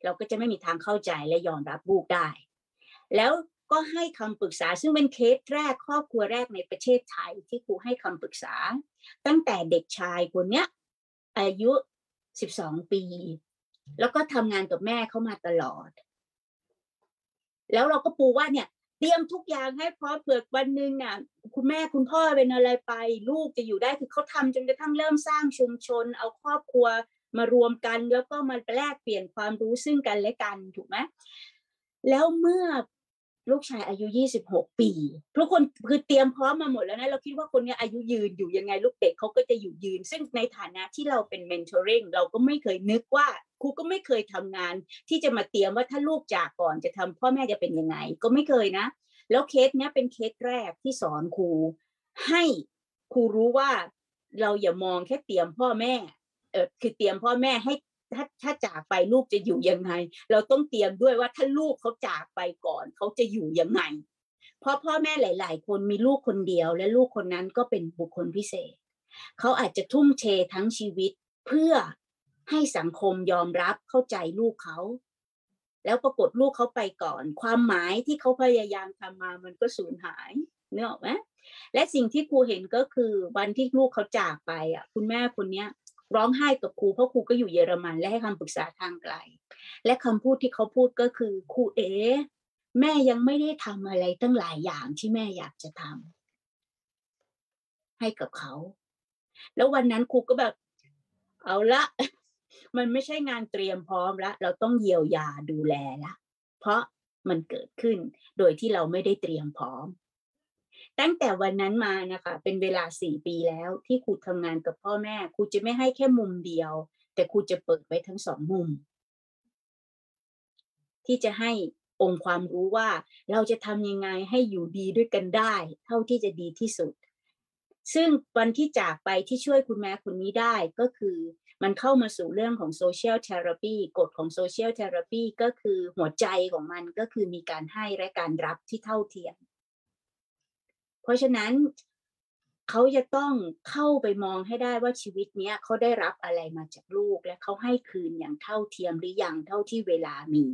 เราก็จะไม่มีทางเข้าใจและยอมรับลูกได้แล้วก็ให้คำปรึกษาซึ่งเป็นเคสแรกครอบครัวแรกในประเทศไทยที่ครูให้คำปรึกษาตั้งแต่เด็กชายคนเนี้ยอายุ12 ปีแล้วก็ทำงานกับแม่เขามาตลอดแล้วเราก็ปูว่าเนี่ยเตรียมทุกอย่างให้พร้อมเผื่อวันนึงน่ะคุณแม่คุณพ่อเป็นอะไรไปลูกจะอยู่ได้คือเขาทำจนกระทั่งเริ่มสร้างชุมชนเอาครอบครัวมารวมกันแล้วก็มาแลกเปลี่ยนความรู้ซึ่งกันและกันถูกไหมแล้วเมื่อลูกชายอายุ26 ปีทุกคนคือเตรียมพร้อมมาหมดแล้วนะเราคิดว่าคนนี้อายุยืนอยู่ยังไงลูกเด็กเขาก็จะอยู่ยืนซึ่งในฐานะที่เราเป็น mentoring เราก็ไม่เคยนึกว่าครูก็ไม่เคยทำงานที่จะมาเตรียมว่าถ้าลูกจากก่อนจะทำพ่อแม่จะเป็นยังไงก็ไม่เคยนะแล้วเคสนี้เป็นเคสแรกที่สอนครูให้ครูรู้ว่าเราอย่ามองแค่เตรียมพ่อแม่คือเตรียมพ่อแม่ให้ถ้าจากไปลูกจะอยู่ยังไงเราต้องเตรียมด้วยว่าถ้าลูกเขาจากไปก่อนเขาจะอยู่ยังไงเพราะพ่อแม่หลายๆคนมีลูกคนเดียวและลูกคนนั้นก็เป็นบุคคลพิเศษเขาอาจจะทุ่มเททั้งชีวิตเพื่อให้สังคมยอมรับเข้าใจลูกเขาแล้วปรากฏลูกเขาไปก่อนความหมายที่เขาพยายามทำมามันก็สูญหายนึกออกไหมและสิ่งที่ครูเห็นก็คือวันที่ลูกเขาจากไปคุณแม่คนนี้ร้องไห้กับครูเพราะครูก็อยู่เยอรมันและให้คำปรึกษาทางไกลและคำพูดที่เขาพูดก็คือครูแม่ยังไม่ได้ทำอะไรตั้งหลายอย่างที่แม่อยากจะทำให้กับเขาแล้ววันนั้นครูก็แบบเอาละมันไม่ใช่งานเตรียมพร้อมละเราต้องเยียวยาดูแลละเพราะมันเกิดขึ้นโดยที่เราไม่ได้เตรียมพร้อมตั้งแต่วันนั้นมานะคะเป็นเวลา4 ปีแล้วที่ครูทำงานกับพ่อแม่ครูจะไม่ให้แค่มุมเดียวแต่ครูจะเปิดไว้ทั้ง2 มุมที่จะให้องค์ความรู้ว่าเราจะทำยังไงให้อยู่ดีด้วยกันได้เท่าที่จะดีที่สุดซึ่งวันที่จากไปที่ช่วยคุณแม่คนนี้ได้ก็คือมันเข้ามาสู่เรื่องของโซเชียลเทอราปีกฎของโซเชียลเทอราปีก็คือหัวใจของมันก็คือมีการให้และการรับที่เท่าเทียมเพราะฉะนั้นเขาจะต้องเข้าไปมองให้ได้ว่าชีวิตนี้เขาได้รับอะไรมาจากลูกและเขาให้คืนอย่างเท่าเทียมหรือยังเท่าที่เวลามี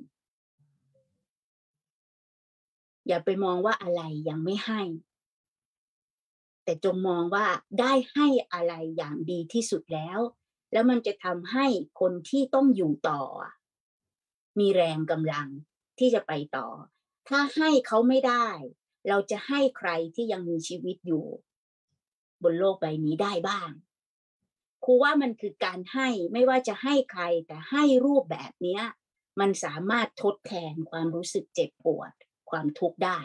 อย่าไปมองว่าอะไรยังไม่ให้แต่จงมองว่าได้ให้อะไรอย่างดีที่สุดแล้วมันจะทำให้คนที่ต้องอยู่ต่อมีแรงกำลังที่จะไปต่อถ้าให้เขาไม่ได้เราจะให้ใครที่ยังมีชีวิตอยู่บนโลกใบนี้ได้บ้างครูว่ามันคือการให้ไม่ว่าจะให้ใครแต่ให้รูปแบบนี้มันสามารถทดแทนความรู้สึกเจ็บปวดความทุกข์ได้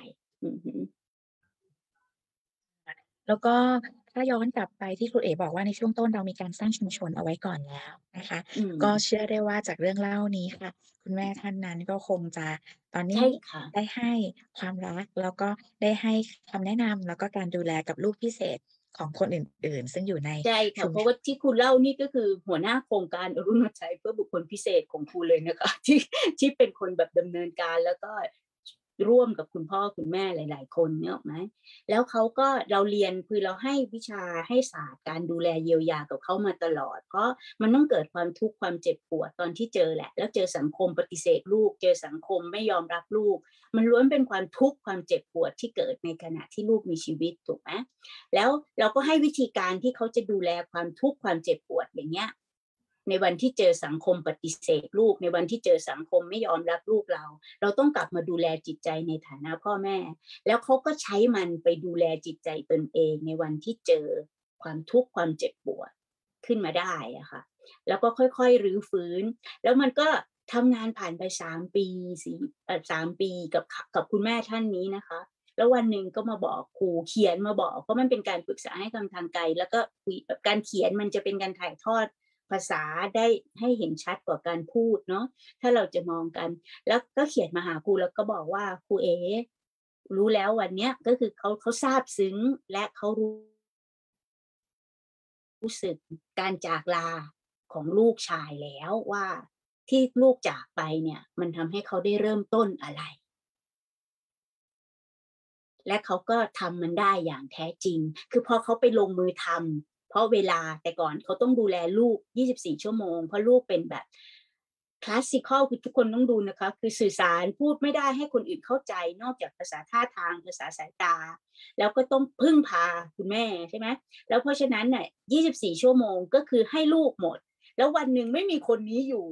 แล้วก็ถ้าย้อนกลับไปที่ครูเอ๋บอกว่าในช่วงต้นเรามีการสร้างชุมชนเอาไว้ก่อนแล้วนะคะก็เชื่อได้ว่าจากเรื่องเล่านี้ค่ะคุณแม่ท่านนั้นก็คงจะตอนนี้ได้ให้ความรักแล้วก็ได้ให้คำแนะนำแล้วก็การดูแลกับลูกพิเศษของคนอื่นๆซึ่งอยู่ในใช่ค่ะเพราะว่าที่คุณเล่านี่ก็คือหัวหน้าโครงการอรุณหัวใจเพื่อบุคคลพิเศษของครูเลยนะคะที่เป็นคนแบบดำเนินการแล้วก็ร่วมกับคุณพ่อคุณแม่หลายๆคนเนี่ยหรอไหมแล้วเขาก็เราเรียนคือเราให้วิชาให้ศาสตร์การดูแลเยียวยากับเขามาตลอดเพราะมันต้องเกิดความทุกข์ความเจ็บปวดตอนที่เจอแหละแล้วเจอสังคมปฏิเสธลูกเจอสังคมไม่ยอมรับลูกมันล้วนเป็นความทุกข์ความเจ็บปวดที่เกิดในขณะที่ลูกมีชีวิตถูกไหมแล้วเราก็ให้วิธีการที่เขาจะดูแลความทุกข์ความเจ็บปวดอย่างเงี้ยในวันที่เจอสังคมปฏิเสธลูกในวันที่เจอสังคมไม่ยอมรับลูกเราต้องกลับมาดูแลจิตใจในฐานะพ่อแม่แล้วเขาก็ใช้มันไปดูแลจิตใจตนเองในวันที่เจอความทุกข์ความเจ็บปวดขึ้นมาได้อะค่ะแล้วก็ค่อยๆรื้อฟื้นแล้วมันก็ทำงานผ่านไป3 ปี3 ปีกับคุณแม่ท่านนี้นะคะแล้ววันหนึ่งก็มาบอกครูเขียนมาบอกเพราะมันเป็นการปรึกษาให้ทางไกลแล้วก็การเขียนมันจะเป็นการถ่ายทอดภาษาได้ให้เห็นชัดกว่าการพูดเนาะถ้าเราจะมองกันแล้วก็เขียนมาหาครูแล้วก็บอกว่าครูรู้แล้ววันเนี้ยก็คือเขาซาบซึ้งและเขารู้สึกการจากลาของลูกชายแล้วว่าที่ลูกจากไปเนี่ยมันทำให้เขาได้เริ่มต้นอะไรและเขาก็ทำมันได้อย่างแท้จริงคือพอเขาไปลงมือทำเพราะเวลาแต่ก่อนเขาต้องดูแลลูก24 ชั่วโมงเพราะลูกเป็นแบบคลาสสิคอลคือทุกคนต้องดูนะคะคือสื่อสารพูดไม่ได้ให้คนอื่นเข้าใจนอกจากภาษาท่าทางภาษาสายตาแล้วก็ต้องพึ่งพาคุณแม่ใช่ไหมแล้วเพราะฉะนั้นเนี่ย24 ชั่วโมงก็คือให้ลูกหมดแล้ววันหนึ่งไม่มีคนนี้อยู่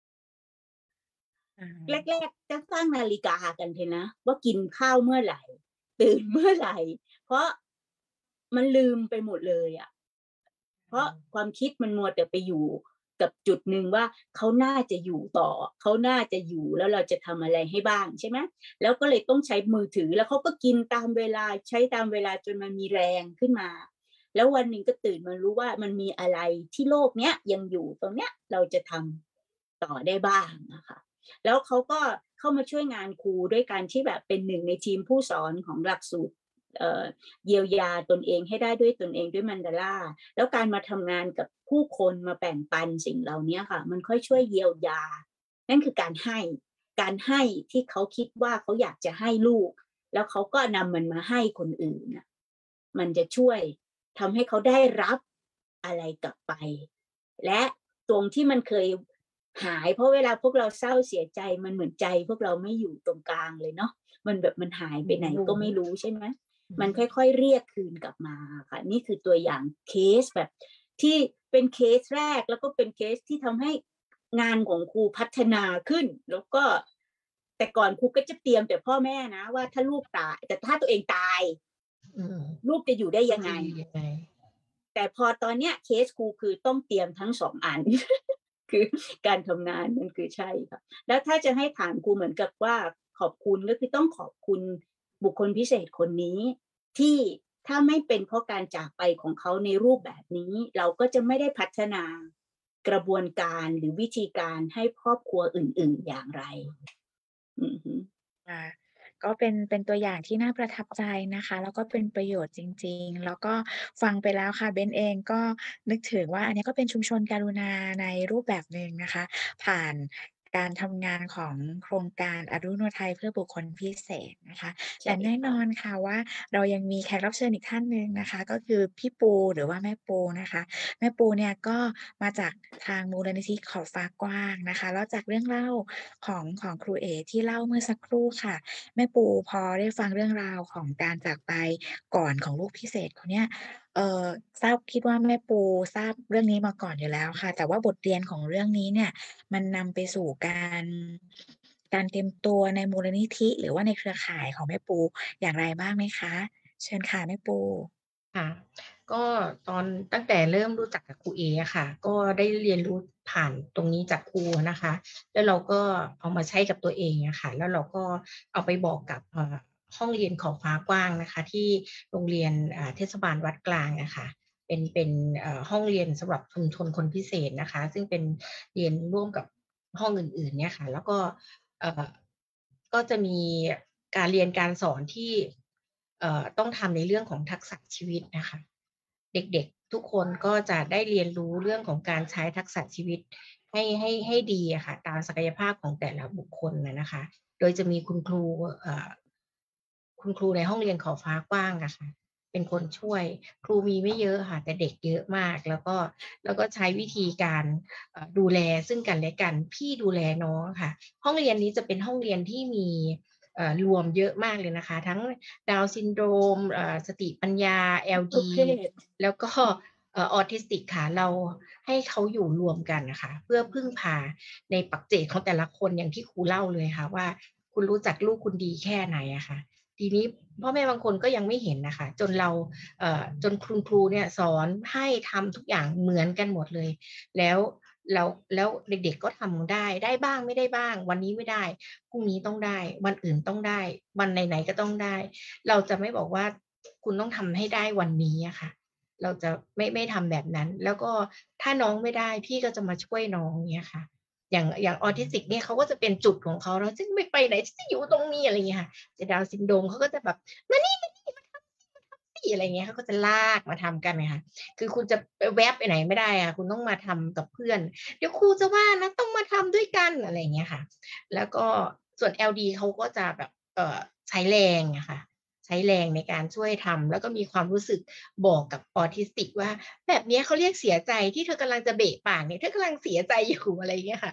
แรกๆจะตั้งนาฬิกากันเถอะนะว่ากินข้าวเมื่อไหร่ตื่นเมื่อไหร่เพราะมันลืมไปหมดเลยอ่ะเพราะความคิดมันมัวแต่ไปอยู่กับจุดหนึ่งว่าเขาน่าจะอยู่ต่อเขาน่าจะอยู่แล้วเราจะทำอะไรให้บ้างใช่ไหมแล้วก็เลยต้องใช้มือถือแล้วเขาก็กินตามเวลาใช้ตามเวลาจนมันมีแรงขึ้นมาแล้ววันหนึ่งก็ตื่นมารู้ว่ามันมีอะไรที่โลกเนี้ยยังอยู่ตรงเนี้ยเราจะทำต่อได้บ้างนะคะแล้วเขาก็เข้ามาช่วยงานครูด้วยการที่แบบเป็นหนึ่งในทีมผู้สอนของหลักสูตรเยียวยาตนเองให้ได้ด้วยตนเองด้วยมันดาร่าแล้วการมาทำงานกับผู้คนมาแบ่งปันสิ่งเหล่านี้ค่ะมันค่อยช่วยเยียวยานั่นคือการให้ที่เขาคิดว่าเขาอยากจะให้ลูกแล้วเขาก็นำมันมาให้คนอื่นนะมันจะช่วยทำให้เขาได้รับอะไรกลับไปและตรงที่มันเคยหายเพราะเวลาพวกเราเศร้าเสียใจมันเหมือนใจพวกเราไม่อยู่ตรงกลางเลยเนาะมันแบบมันหายไปไหนก็ไม่รู้ใช่ไหมมันค่อยๆเรียกคืนกลับมาค่ะนี่คือตัวอย่างเคสแบบที่เป็นเคสแรกแล้วก็เป็นเคสที่ทำให้งานของครูพัฒนาขึ้นแล้วก็แต่ก่อนครูก็จะเตรียมแต่พ่อแม่นะว่าถ้าลูกตายแต่ถ้าตัวเองตายลูกจะอยู่ได้ยังไงแต่พอตอนเนี้ยเคสครูคือต้องเตรียมทั้งสองอัน คือการทำงานมันคือใช่ค่ะแล้วถ้าจะให้ถามครูเหมือนกับว่าขอบคุณก็คือต้องขอบคุณบุคคลพิเศษคนนี้ที่ถ้าไม่เป็นเพราะการจากไปของเขาในรูปแบบนี้เราก็จะไม่ได้พัฒนากระบวนการหรือวิธีการให้ครอบครัวอื่นๆอย่างไรก็เป็นตัวอย่างที่น่าประทับใจนะคะแล้วก็เป็นประโยชน์จริงๆแล้วก็ฟังไปแล้วค่ะเบ้นเองก็นึกถึงว่าอันนี้ก็เป็นชุมชนการุณาในรูปแบบหนึ่งนะคะผ่านการทำงานของโครงการอรุณโทัยเพื่อบุคคลพิเศษนะคะแต่แน่นอนค่ะว่าเรายังมีแขกรับเชิญอีกท่านหนึ่งนะคะก็คือพี่ปูหรือว่าแม่ปูนะคะแม่ปูเนี่ยก็มาจากทางมูลนิธิขอบฟ้ากว้างนะคะแล้วจากเรื่องเล่าของครูเอ๋ที่เล่าเมื่อสักครู่ค่ะ แม่ปูพอได้ฟังเรื่องราวของการจากไปก่อนของลูกพิเศษคนเนี้ยคิดว่าแม่ปูทราบเรื่องนี้มาก่อนอยู่แล้วค่ะแต่ว่าบทเรียนของเรื่องนี้เนี่ยมันนำไปสู่การเตรียมตัวในมูลนิธิหรือว่าในเครือข่ายของแม่ปูอย่างไรบ้างไหมคะเชิญค่ะแม่ปูค่ะก็ตั้งแต่เริ่มรู้จักกับครูเออะค่ะก็ได้เรียนรู้ผ่านตรงนี้จากครูนะคะแล้วเราก็เอามาใช้กับตัวเองอะค่ะแล้วเราก็เอาไปบอกกับห้องเรียนขอบฟ้ากว้างนะคะที่โรงเรียนเทศบาลวัดกลางอะค่ะเป็นห้องเรียนสำหรับชุมชนคนพิเศษนะคะซึ่งเป็นเรียนร่วมกับห้องอื่นๆเนี่ยค่ะแล้วก็ก็จะมีการเรียนการสอนที่ต้องทำในเรื่องของทักษะชีวิตนะคะเด็กๆทุกคนก็จะได้เรียนรู้เรื่องของการใช้ทักษะชีวิตให้ดีอะค่ะตามศักยภาพของแต่ละบุคคลนะคะโดยจะมีคุณครูในห้องเรียนขอบฟ้ากว้างนะคะเป็นคนช่วยครูมีไม่เยอะค่ะแต่เด็กเยอะมากแล้วก็ใช้วิธีการดูแลซึ่งกันและกันพี่ดูแลน้องค่ะห้องเรียนนี้จะเป็นห้องเรียนที่มีรวมเยอะมากเลยนะคะทั้งดาวน์ซินโดรมสติปัญญา LD แล้วก็ออทิสติกค่ะเราให้เขาอยู่รวมกันนะคะเพื่อพึ่งพาในปัจเจกของแต่ละคนอย่างที่ครูเล่าเลยค่ะว่าคุณรู้จักลูกคุณดีแค่ไหนอะค่ะทีนี้พ่อแม่บางคนก็ยังไม่เห็นนะคะจนคุณครูเนี่ยสอนให้ทำทุกอย่างเหมือนกันหมดเลยแล้วเด็กๆก็ทำได้บ้างไม่ได้บ้างวันนี้ไม่ได้พรุ่งนี้ต้องได้วันอื่นต้องได้วันไหนๆก็ต้องได้เราจะไม่บอกว่าคุณต้องทำให้ได้วันนี้อะค่ะเราจะไม่ทำแบบนั้นแล้วก็ถ้าน้องไม่ได้พี่ก็จะมาช่วยน้องเนี่ยค่ะอย่างออทิสติกเนี่ยเขาก็จะเป็นจุดของเขาแล้วซึ่งไม่ไปไหนจะอยู่ตรงนี้อะไรอย่างเงี้ยค่ะแต่ดาวน์ซินโดรมเขาก็จะแบบมานี่มาทำสิอะไรเงี้ยเขาก็จะลากมาทำกันนะคะคือคุณจะแวบไปไหนไม่ได้อะคุณต้องมาทำกับเพื่อนเดี๋ยวครูจะว่านะต้องมาทำด้วยกันอะไรเงี้ยค่ะแล้วก็ส่วน LD เขาก็จะแบบใช้แรงอะค่ะใช้แรงในการช่วยทำแล้วก็มีความรู้สึกบอกกับออทิสติกว่าแบบนี้เขาเรียกเสียใจที่เธอกำลังจะเบะปากเนี่ยเธอกำลังเสียใจอยู่อะไรเงี้ยค่ะ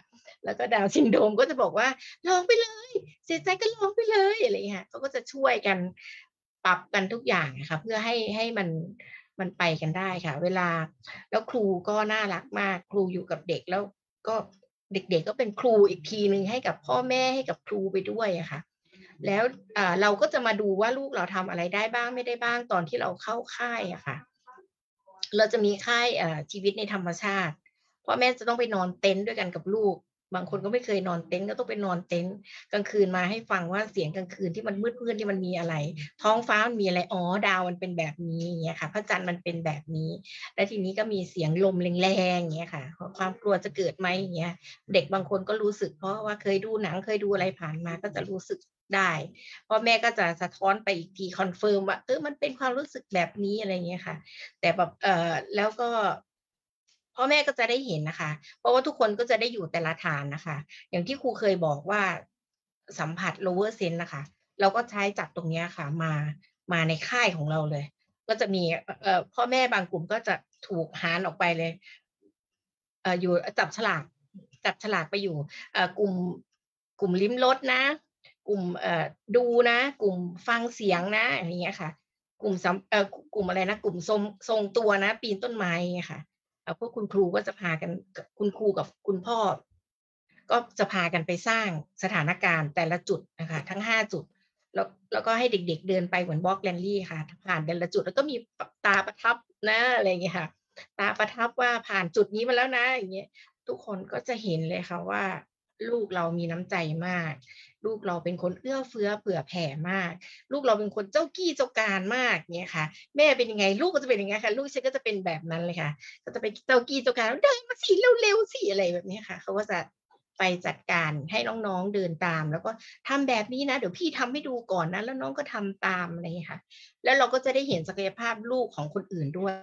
แล้วก็ดาวน์ซินโดรมก็จะบอกว่าร้องไปเลยเสียใจก็ร้องไปเลยอะไรอย่างเงี้ยค่ะเขาก็จะช่วยกันปรับกันทุกอย่างอะค่ะเพื่อให้มันไปกันได้ค่ะเวลาแล้วครูก็น่ารักมากครูอยู่กับเด็กแล้วก็เด็กๆก็เป็นครูอีกทีหนึ่งให้กับพ่อแม่ให้กับครูไปด้วยอะค่ะแล้วเราก็จะมาดูว่าลูกเราทำอะไรได้บ้างไม่ได้บ้างตอนที่เราเข้าค่ายอะค่ะเราจะมีค่ายชีวิตในธรรมชาติพ่อแม่จะต้องไปนอนเต็นท์ด้วยกันกับลูกบางคนก็ไม่เคยนอนเต็นท์ก็ต้องไปนอนเต็นท์กลางคืนมาให้ฟังว่าเสียงกลางคืนที่มันมืดๆที่มันมีอะไรท้องฟ้ามันมีอะไรอ๋อดาวมันเป็นแบบนี้อย่างเงี้ยค่ะพระจันทร์มันเป็นแบบนี้แล้วทีนี้ก็มีเสียงลมแรงๆอย่างเงี้ยค่ะความกลัวจะเกิดไหมอย่างเงี้ยเด็กบางคนก็รู้สึกเพราะว่าเคยดูหนังเคยดูอะไรผ่านมาก็จะรู้สึกได้พ่อแม่ก็จะสะท้อนไปอีกทีคอนเฟิร์มว่ามันเป็นความรู้สึกแบบนี้อะไรอย่างเงี้ยค่ะแต่แบบแล้วก็พ่อแม่ก็จะได้เห็นนะคะเพราะว่าทุกคนก็จะได้อยู่แต่ละฐานนะคะอย่างที่ครูเคยบอกว่าสัมผัส lower sense นะคะเราก็ใช้จับตรงเนี้ยค่ะมาในค่ายของเราเลยก็จะมีพ่อแม่บางกลุ่มก็จะถูกหารออกไปเลยอยู่จับฉลากไปอยู่กลุ่มลิ้มรสนะกลุ่มดูนะกลุ่มฟังเสียงนะอย่างเงี้ยค่ะกลุ่มกลุ่มอะไรนะกลุ่มทรงตัวนะปีนต้นไม้เงี้ยค่ะพวกคุณครูก็จะพากันคุณครูกับคุณพ่อก็จะพากันไปสร้างสถานการณ์แต่ละจุดนะคะทั้ง5จุดแล้วก็ให้เด็กๆเดินไปเหมือน Walk Rally ค่ะผ่านแต่ละจุดแล้วก็มีตาประทับนะอะไรอย่างเงี้ยค่ะตาประทับว่าผ่านจุดนี้มาแล้วนะอย่างเงี้ยทุกคนก็จะเห็นเลยค่ะว่าลูกเรามีน้ำใจมากลูกเราเป็นคนเอื้อเฟื้อเผื่อแผ่มากลูกเราเป็นคนเจ้ากี้เจ้าการมากเงี้ยค่ะแม่เป็นยังไงลูกก็จะเป็นอย่างงั้นค่ะลูกฉันก็จะเป็นแบบนั้นเลยค่ะก็จะไปเจ้ากี้เจ้าการเดินมาสิเร็วๆสิอะไรแบบนี้ค่ะเขาก็จะไปจัดการให้น้องๆเดินตามแล้วก็ทำแบบนี้นะเดี๋ยวพี่ทำให้ดูก่อนนะแล้วน้องก็ทำตามอะไรอย่างเงี้ยค่ะแล้วเราก็จะได้เห็นศักยภาพลูกของคนอื่นด้วย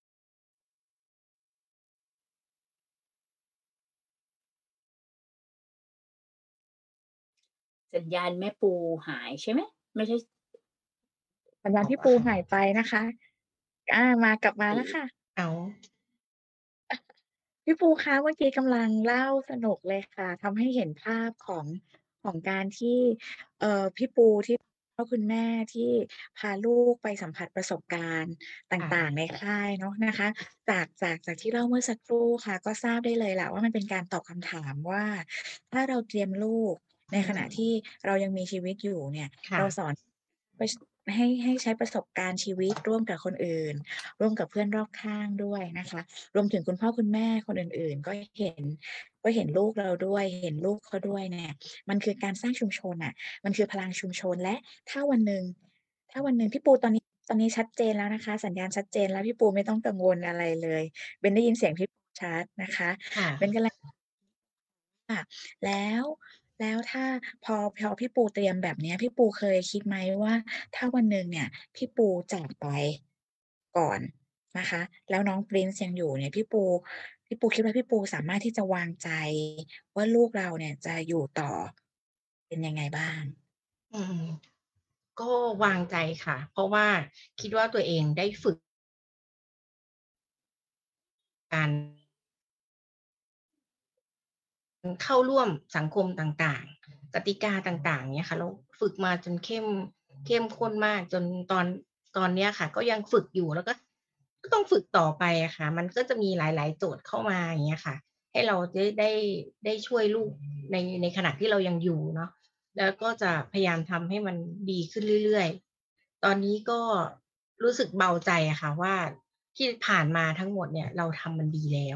สัญญาณแม่ปูหายใช่ไหมไม่ใช่สัญญาณพี่ปูหายไปนะคะกลับมาแล้วค่ะเอาพี่ปูคะเมื่อกี้กำลังเล่าสนุกเลยค่ะทำให้เห็นภาพของการที่พี่ปูที่คุณพ่อคุณแม่ที่พาลูกไปสัมผัสประสบการณ์ตค่ะ่างๆในค่ายเนาะนะคะจากที่เล่าเมื่อสักครู่ค่ะก็ทราบได้เลยแหละว่ามันเป็นการตอบคำถามว่าถ้าเราเตรียมลูกในขณะที่เรายังมีชีวิตอยู่เนี่ยค่ะเราสอนไปให้ใช้ประสบการณ์ชีวิตร่วมกับคนอื่นร่วมกับเพื่อนรอบข้างด้วยนะคะ รวมถึงคุณพ่อคุณแม่คนอื่นๆก็เห็นลูกเราด้วยเห็นลูกเขาด้วยเนี่ยมันคือการสร้างชุมชนอะมันคือพลังชุมชนและถ้าวันหนึ่งถ้าวันหนึ่งพี่ปูตอนนี้ชัดเจนแล้วนะคะสัญญาณชัดเจนแล้วพี่ปูไม่ต้องกังวลอะไรเลยเบนได้ยินเสียงพี่ปูชัดนะคะค่ะเบนกำลังค่ะแล้วแล้วถ้าพอพี่ปูเตรียมแบบเนี้ยพี่ปูเคยคิดไหมว่าถ้าวันหนึ่งเนี่ยพี่ปูจากไปก่อน นะคะแล้วน้อง Prince ยังอยู่เนี่ยพี่ปูคิดว่าพี่ปูสามารถที่จะวางใจว่าลูกเราเนี่ยจะอยู่ต่อเป็นยังไงบ้างอืมก็วางใจค่ะ เพราะว่าคิดว่าตัวเองได้ฝึกการเข้าร่วมสังคมต่างๆกติกาต่างๆเนี่ยค่ะเราฝึกมาจนเข้มข้นมากจนตอนเนี้ยค่ะก็ยังฝึกอยู่แล้วก็ต้องฝึกต่อไปอะค่ะมันก็จะมีหลายๆโจทย์เข้ามาอย่างเงี้ยค่ะให้เราได้ช่วยลูกในขณะที่เรายังอยู่เนาะแล้วก็จะพยายามทำให้มันดีขึ้นเรื่อยๆตอนนี้ก็รู้สึกเบาใจอะค่ะว่าที่ผ่านมาทั้งหมดเนี่ยเราทำมันดีแล้ว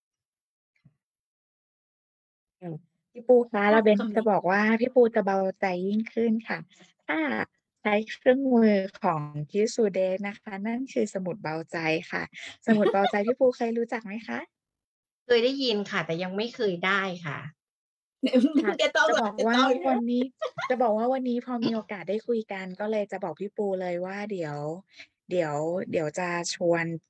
อืมพี่ปูคะชแล้วเบนอบคำนี้จะบอกว่าพี่ปูจะเบาใจยิ่งขึ้นค่ะถ้าใช้เครื่องมือของ Kisude นะคะนั่นคือสมุดเบาใจค่ะสมุดเบาใจพี่ปูเคยรู้จักไหมคะเคยได้ยินค่ะแต่ยังไม่เคยได้ค่ะค่ะจะต้องหลัจะบอกว่างจะต้องวันนี้จะบอกว่าวันนี้พอมีโอกาสได้คุยกันก็เลยจะบอกพี่ปูเลยว่าเดี๋ยวเดี๋ยวจะชวน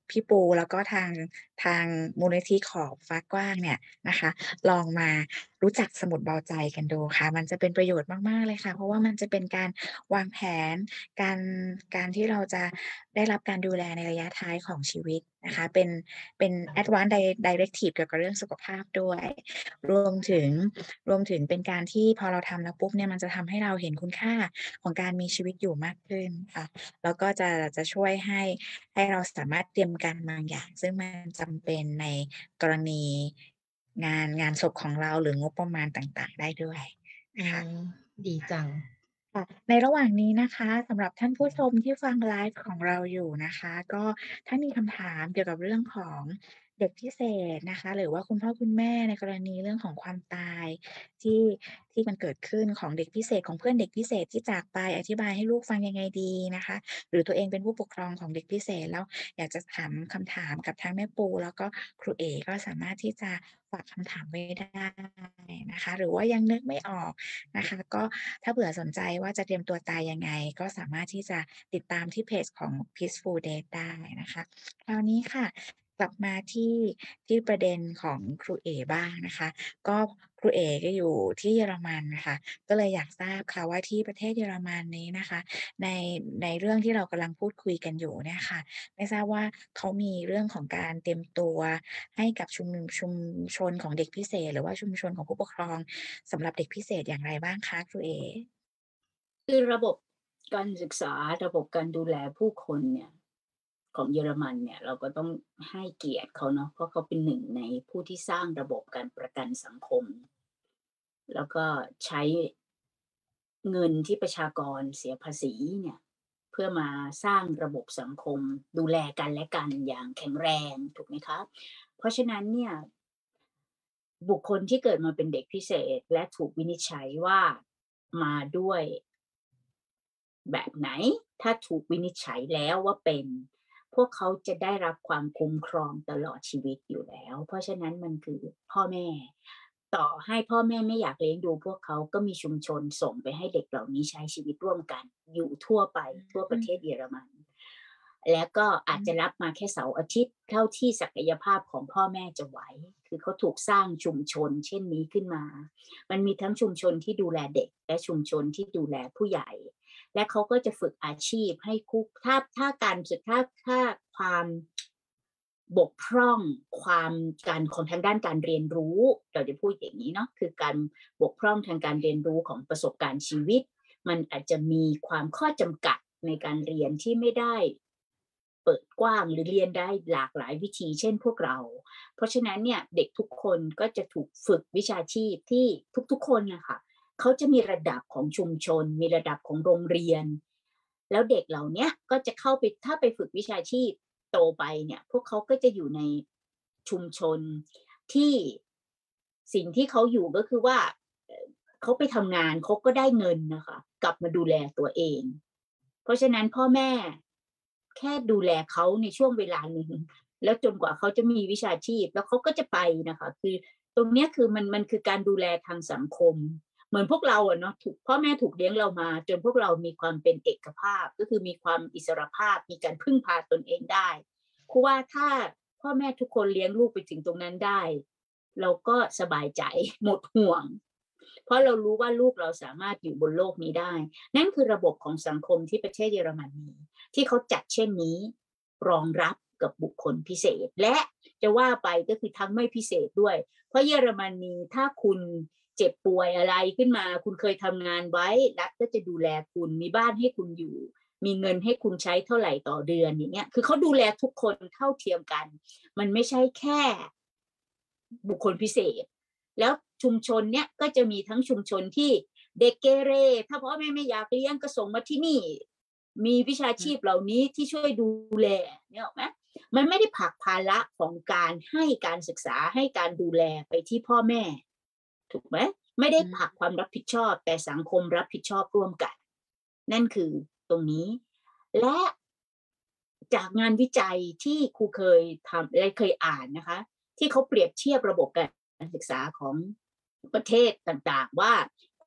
พี่ปูแล้วก็ทางมูลนิธิขอบฟ้ากว้างเนี่ยนะคะลองมารู้จักสมุดเบาใจกันดูค่ะมันจะเป็นประโยชน์มากๆเลยค่ะเพราะว่ามันจะเป็นการวางแผนการการที่เราจะได้รับการดูแลในระยะท้ายของชีวิตนะคะเป็น Advance Directive เกี่ยวกับเรื่องสุขภาพด้วยรวมถึงเป็นการที่พอเราทำแล้วปุ๊บเนี่ยมันจะทำให้เราเห็นคุณค่าของการมีชีวิตอยู่มากขึ้นค่ะ แล้วก็จะช่วยให้เราสามารถเตรียมการบางอย่างซึ่งมันจำเป็นในกรณีงานศพของเราหรืองบประมาณต่างๆได้ด้วยค่ะดีจังค่ะในระหว่างนี้นะคะสำหรับท่านผู้ชมที่ฟังไลฟ์ของเราอยู่นะคะก็ถ้ามีคำถามเกี่ยวกับเรื่องของเด็กพิเศษนะคะหรือว่าคุณพ่อคุณแม่ในกรณีเรื่องของความตายที่มันเกิดขึ้นของเด็กพิเศษของเพื่อนเด็กพิเศษที่จากไปอธิบายให้ลูกฟังยังไงดีนะคะหรือตัวเองเป็นผู้ปกครองของเด็กพิเศษแล้วอยากจะถามคำถามกับทั้งแม่ปูแล้วก็ครูเอก็สามารถที่จะฝากคำถามไว้ได้นะคะหรือว่ายังนึกไม่ออก นะคะก็ถ้าเผื่อสนใจว่าจะเตรียมตัวตายยังไงก็สามารถที่จะติดตามที่เพจของ Peaceful Date ได้นะคะคราวนี้ค่ะกลับมาที่ประเด็นของครูเอบ้างนะคะก็ครูเอก็อยู่ที่เยอรมันนะคะก็เลยอยากทราบค่ะว่าที่ประเทศเยอรมันนี้นะคะในเรื่องที่เรากำลังพูดคุยกันอยู่เนี่ยค่ะไม่ทราบว่าเขามีเรื่องของการเตรียมตัวให้กับชุมชนของเด็กพิเศษหรือว่าชุมชนของผู้ปกครอง สำหรับเด็กพิเศษอย่างไรบ้างคะครูเอคือระบบการศึกษาระบบการดูแลผู้คนเนี่ยของเยอรมันเนี่ยเราก็ต้องให้เกียรติเขาเนาะเพราะเขาเป็นหนึ่งในผู้ที่สร้างระบบการประกันสังคมแล้วก็ใช้เงินที่ประชากรเสียภาษีเนี่ยเพื่อมาสร้างระบบสังคมดูแลกันและกันอย่างแข็งแรงถูกไหมคะเพราะฉะนั้นเนี่ยบุคคลที่เกิดมาเป็นเด็กพิเศษและถูกวินิจฉัยว่ามาด้วยแบบไหนถ้าถูกวินิจฉัยแล้วว่าเป็นพวกเขาจะได้รับความคุ้มครองตลอดชีวิตอยู่แล้วเพราะฉะนั้นมันคือพ่อแม่ต่อให้พ่อแม่ไม่อยากเลี้ยงดูพวกเขาก็มีชุมชนส่งไปให้เด็กเหล่านี้ใช้ชีวิตร่วมกันอยู่ทั่วไปทั่วประเทศเยอรมันแล้วก็อาจจะรับมาแค่เสาร์อาทิตย์เท่าที่ศักยภาพของพ่อแม่จะไหวคือเขาถูกสร้างชุมชนเช่นนี้ขึ้นมามันมีทั้งชุมชนที่ดูแลเด็กและชุมชนที่ดูแลผู้ใหญ่และเขาก็จะฝึกอาชีพให้คุกถ้าการศึกถ้าความบกพร่องการของทางด้านการเรียนรู้เราจะพูดอย่างนี้เนาะคือการบกพร่องทางการเรียนรู้ของประสบการณ์ชีวิตมันอาจจะมีความข้อจำกัดในการเรียนที่ไม่ได้เปิดกว้างหรือเรียนได้หลากหลายวิธีเช่นพวกเราเพราะฉะนั้นเนี่ยเด็กทุกคนก็จะถูกฝึกวิชาชีพที่ทุกๆคนนะคะเขาจะมีระดับของชุมชนมีระดับของโรงเรียนแล้วเด็กเหล่านี้ก็จะเข้าไปถ้าไปฝึกวิชาชีพโตไปเนี่ยพวกเขาก็จะอยู่ในชุมชนที่สิ่งที่เขาอยู่ก็คือว่าเขาไปทำงานเขาก็ได้เงินนะคะกลับมาดูแลตัวเองเพราะฉะนั้นพ่อแม่แค่ดูแลเขาในช่วงเวลาหนึ่งแล้วจนกว่าเขาจะมีวิชาชีพแล้วเขาก็จะไปนะคะคือตรงนี้คือมันคือการดูแลทางสังคมเหมือนพวกเราอะเนาะพ่อแม่ถูกเลี้ยงเรามาจนพวกเรามีความเป็นเอกภาพก็คือมีความอิสรภาพมีการพึ่งพาตนเองได้คือว่าถ้าพ่อแม่ทุกคนเลี้ยงลูกไปถึงตรงนั้นได้เราก็สบายใจหมดห่วงเพราะเรารู้ว่าลูกเราสามารถอยู่บนโลกนี้ได้นั่นคือระบบของสังคมที่ประเทศเยอรมนีที่เขาจัดเช่นนี้รองรับกับบุคคลพิเศษและจะว่าไปก็คือทั้งไม่พิเศษด้วยเพราะเยอรมนีถ้าคุณเจ็บป่วยอะไรขึ้นมาคุณเคยทำงานไว้รัฐก็จะดูแลคุณมีบ้านให้คุณอยู่มีเงินให้คุณใช้เท่าไหร่ต่อเดือนอย่างเงี้ยคือเขาดูแลทุกคนเท่าเทียมกันมันไม่ใช่แค่บุคคลพิเศษแล้วชุมชนเนี้ยก็จะมีทั้งชุมชนที่เด็กเกเรถ้าพ่อแม่ไม่อยากเลี้ยงก็ส่งมาที่นี่มีวิชาชีพเหล่านี้ที่ช่วยดูแลเนี่ยหรอไหมมันไม่ได้ผลักภาระของการให้การศึกษาให้การดูแลไปที่พ่อแม่ถูกไหมไม่ได้ผลักความรับผิดชอบแต่สังคมรับผิดชอบร่วมกันนั่นคือตรงนี้และจากงานวิจัยที่ครูเคยทำและเคยอ่านนะคะที่เขาเปรียบเทียบระบบการศึกษาของประเทศต่างๆว่า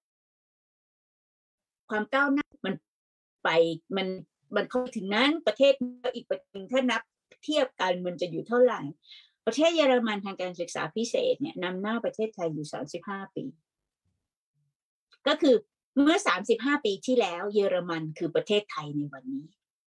ความก้าวหน้ามันไปมันเข้าถึงนั้นประเทศอีกประเทศถ้านับเทียบกันมันจะอยู่เท่าไหร่ประเทศเยอรมันทางการศึกษาพิเศษเนี่ยนำหน้าประเทศไทยอยู่35 ปีก็คือเมื่อ35 ปีที่แล้วเยอรมันคือประเทศไทยในวันนี้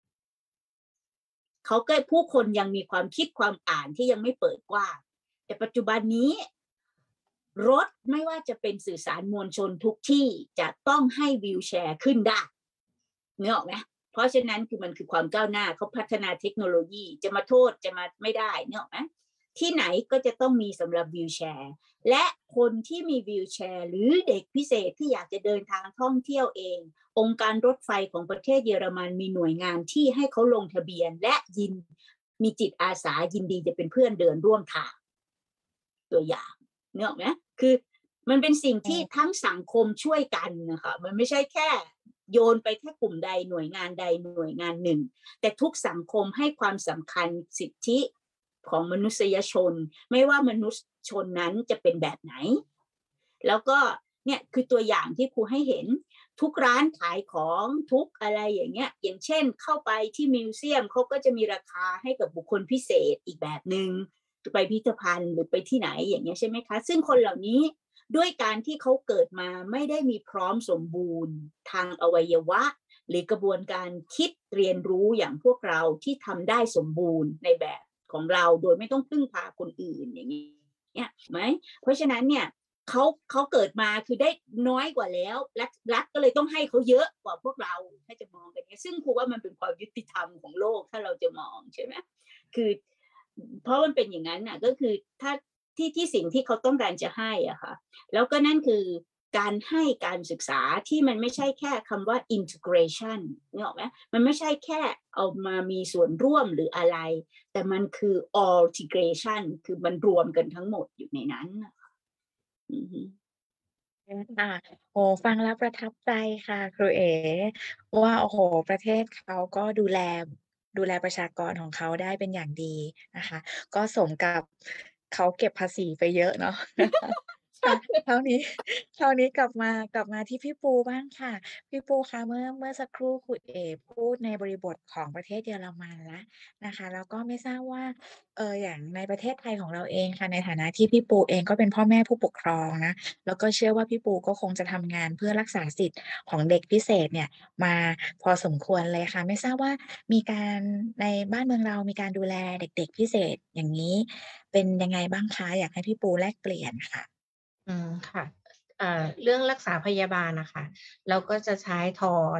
เขาก็ผู้คนยังมีความคิดความอ่านที่ยังไม่เปิดกว้างแต่ปัจจุบันนี้รถไม่ว่าจะเป็นสื่อสารมวลชนทุกที่จะต้องให้วีลแชร์ขึ้นได้นึกออกไหมเพราะฉะนั้นคือมันคือความก้าวหน้าเขาพัฒนาเทคโนโลยีจะมาโทษจะมาไม่ได้นึกออกไหมที่ไหนก็จะต้องมีสำหรับวีลแชร์และคนที่มีวีลแชร์หรือเด็กพิเศษที่อยากจะเดินทางท่องเที่ยวเององค์การรถไฟของประเทศเยอรมันมีหน่วยงานที่ให้เขาลงทะเบียนและมีจิตอาสายินดีจะเป็นเพื่อนเดินร่วมทางตัวอย่างนึกออกไหมคือมันเป็นสิ่งที่ทั้งสังคมช่วยกันนะคะมันไม่ใช่แค่โยนไปแค่กลุ่มใดหน่วยงานใดหน่วยงานหนึ่งแต่ทุกสังคมให้ความสำคัญสิทธิของมนุษยชนไม่ว่ามนุษยชนนั้นจะเป็นแบบไหนแล้วก็เนี่ยคือตัวอย่างที่ครูให้เห็นทุกร้านขายของทุกอะไรอย่างเงี้ยอย่างเช่นเข้าไปที่มิวเซียมเขาก็จะมีราคาให้กับบุคคลพิเศษอีกแบบหนึ่งไปพิพิธภัณฑ์หรือไปที่ไหนอย่างเงี้ยใช่ไหมคะซึ่งคนเหล่านี้ด้วยการที่เขาเกิดมาไม่ได้มีพร้อมสมบูรณ์ทางอวัยวะหรือกระบวนการคิดเรียนรู้อย่างพวกเราที่ทำได้สมบูรณ์ในแบบของเราโดยไม่ต้องพึ่งพาคนอื่นอย่างเงี้ยไหมเพราะฉะนั้นเนี่ยเขาเกิดมาคือได้น้อยกว่าแล้วรัฐก็เลยต้องให้เขาเยอะกว่าพวกเราถ้าจะมองกันเนี่ยซึ่งครูว่ามันเป็นความยุติธรรมของโลกถ้าเราจะมองใช่ไหมคือเพราะมันเป็นอย่างนั้นน่ะก็คือถ้าที่สิ่งที่เขาต้องการจะให้อ่ะค่ะแล้วก็นั่นคือการให้การศึกษาที่มันไม่ใช่แค่คำว่า integration นึกออกไหมมันไม่ใช่แค่เอามามีส่วนร่วมหรืออะไรแต่มันคือ integration คือมันรวมกันทั้งหมดอยู่ในนั้นนะคะค่ะโอ้ฟังแล้วประทับใจค่ะครูเอ๋ว่าโอ้โฮประเทศเขาก็ดูแลประชากรของเขาได้เป็นอย่างดีนะคะก็สมกับเขาเก็บภาษีไปเยอะเนาะค่ะคราวนี้กลับมาที่พี่ปูบ้างค่ะพี่ปูคะเมื่อสักครู่ครูเอ๋พูดในบริบทของประเทศเยอรมันแล้วนะคะแล้วก็ไม่ทราบว่าอย่างในประเทศไทยของเราเองค่ะในฐานะที่พี่ปูเองก็เป็นพ่อแม่ผู้ปกครองนะ แล้วก็เชื่อว่าพี่ปูก็คงจะทำงานเพื่อรักษาสิทธิ์ของเด็กพิเศษเนี่ยมาพอสมควรเลยค่ะไม่ทราบว่ามีการในบ้านเมืองเรามีการดูแลเด็กๆพิเศษอย่างงี้เป็นยังไงบ้างคะอยากให้พี่ปูแลกเปลี่ยนค่ะค่ะเรื่องรักษาพยาบาลน่ะค่ะเราก็จะใช้ท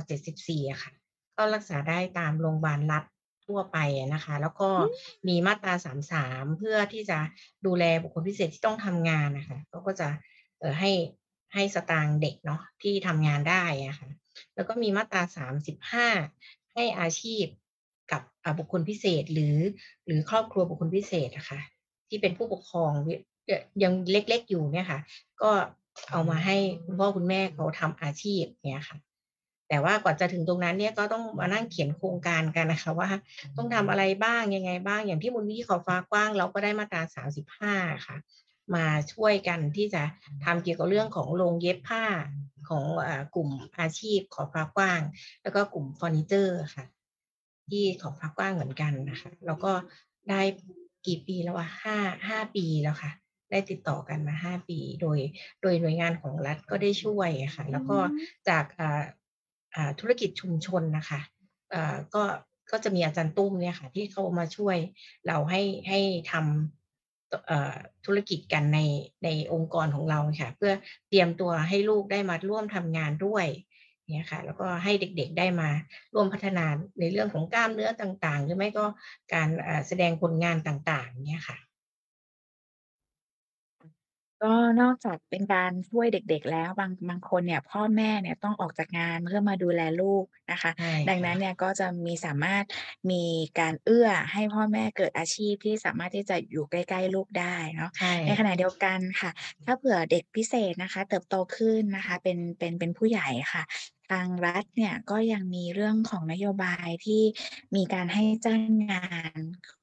74อะค่ะก็รักษาได้ตามโรงพยาบาลรัฐทั่วไปอะนะคะแล้วก็มีมาตรา33เพื่อที่จะดูแลบุคคลพิเศษที่ต้องทำงานน่ะค่ะเขาก็จะให้สตางค์เด็กเนาะที่ทำงานได้อะค่ะแล้วก็มีมาตรา35ให้อาชีพกับบุคคลพิเศษหรือครอบครัวบุคคลพิเศษอะค่ะที่เป็นผู้ปกครองยังเล็กๆอยู่เนี่ยค่ะ ก็เอามาให้คุณพ่อคุณแม่เขาทำอาชีพเงี้ยค่ะแต่ว่ากว่าจะถึงตรงนั้นเนี่ยก็ต้องมานั่งเขียนโครงการกันน่ะค่ะว่าต้องทำอะไรบ้างยังไงบ้างอย่างที่มูลนิธิขอบฟ้ากว้างเราก็ได้มาตรา35อะค่ะมาช่วยกันที่จะทำเกี่ยวกับเรื่องของโรงเย็บผ้าของกลุ่มอาชีพขอบฟ้ากว้างแล้วก็กลุ่มเฟอร์นิเจอร์อะค่ะที่ขอบฟ้ากว้างเหมือนกันน่ะค่ะแล้วก็ได้กี่ปีแล้วอะ5ปีแล้วค่ะ ได้ติดต่อกันมา5ปีโดยหน่วยงานของรัฐก็ได้ช่วยอะค่ะแล้วก็จากธุรกิจชุมชนน่ะค่ะอ่าก็ก็จะมีอาจารย์ตุ้มเนี่ยค่ะที่เขามาช่วยเราให้ทำธุรกิจกันในองค์กรของเราค่ะเพื่อเตรียมตัวให้ลูกได้มาร่วมทำงานด้วยเงี้ยค่ะแล้วก็ให้เด็กๆได้มาร่วมพัฒนาในเรื่องของกล้ามเนื้อต่างๆหรือไม่ก็การแสดงผลงานต่างๆเงี้ยค่ะก็นอกจากเป็นการช่วยเด็กๆแล้วบางคนเนี่ยพ่อแม่เนี่ยต้องออกจากงานเพื่อมาดูแลลูกนะคะใช่ดังนั้นค่ะเนี่ยก็จะสามารถมีการเอื้อให้พ่อแม่เกิดอาชีพที่สามารถที่จะอยู่ใกล้ๆลูกได้เนาะใช่ในขณะเดียวกันค่ะถ้าเผื่อเด็กพิเศษนะคะเติบโตขึ้นนะคะเป็นผู้ใหญ่ค่ะทางรัฐเนี่ยก็ยังมีเรื่องของนโยบายที่มีการให้จ้างงาน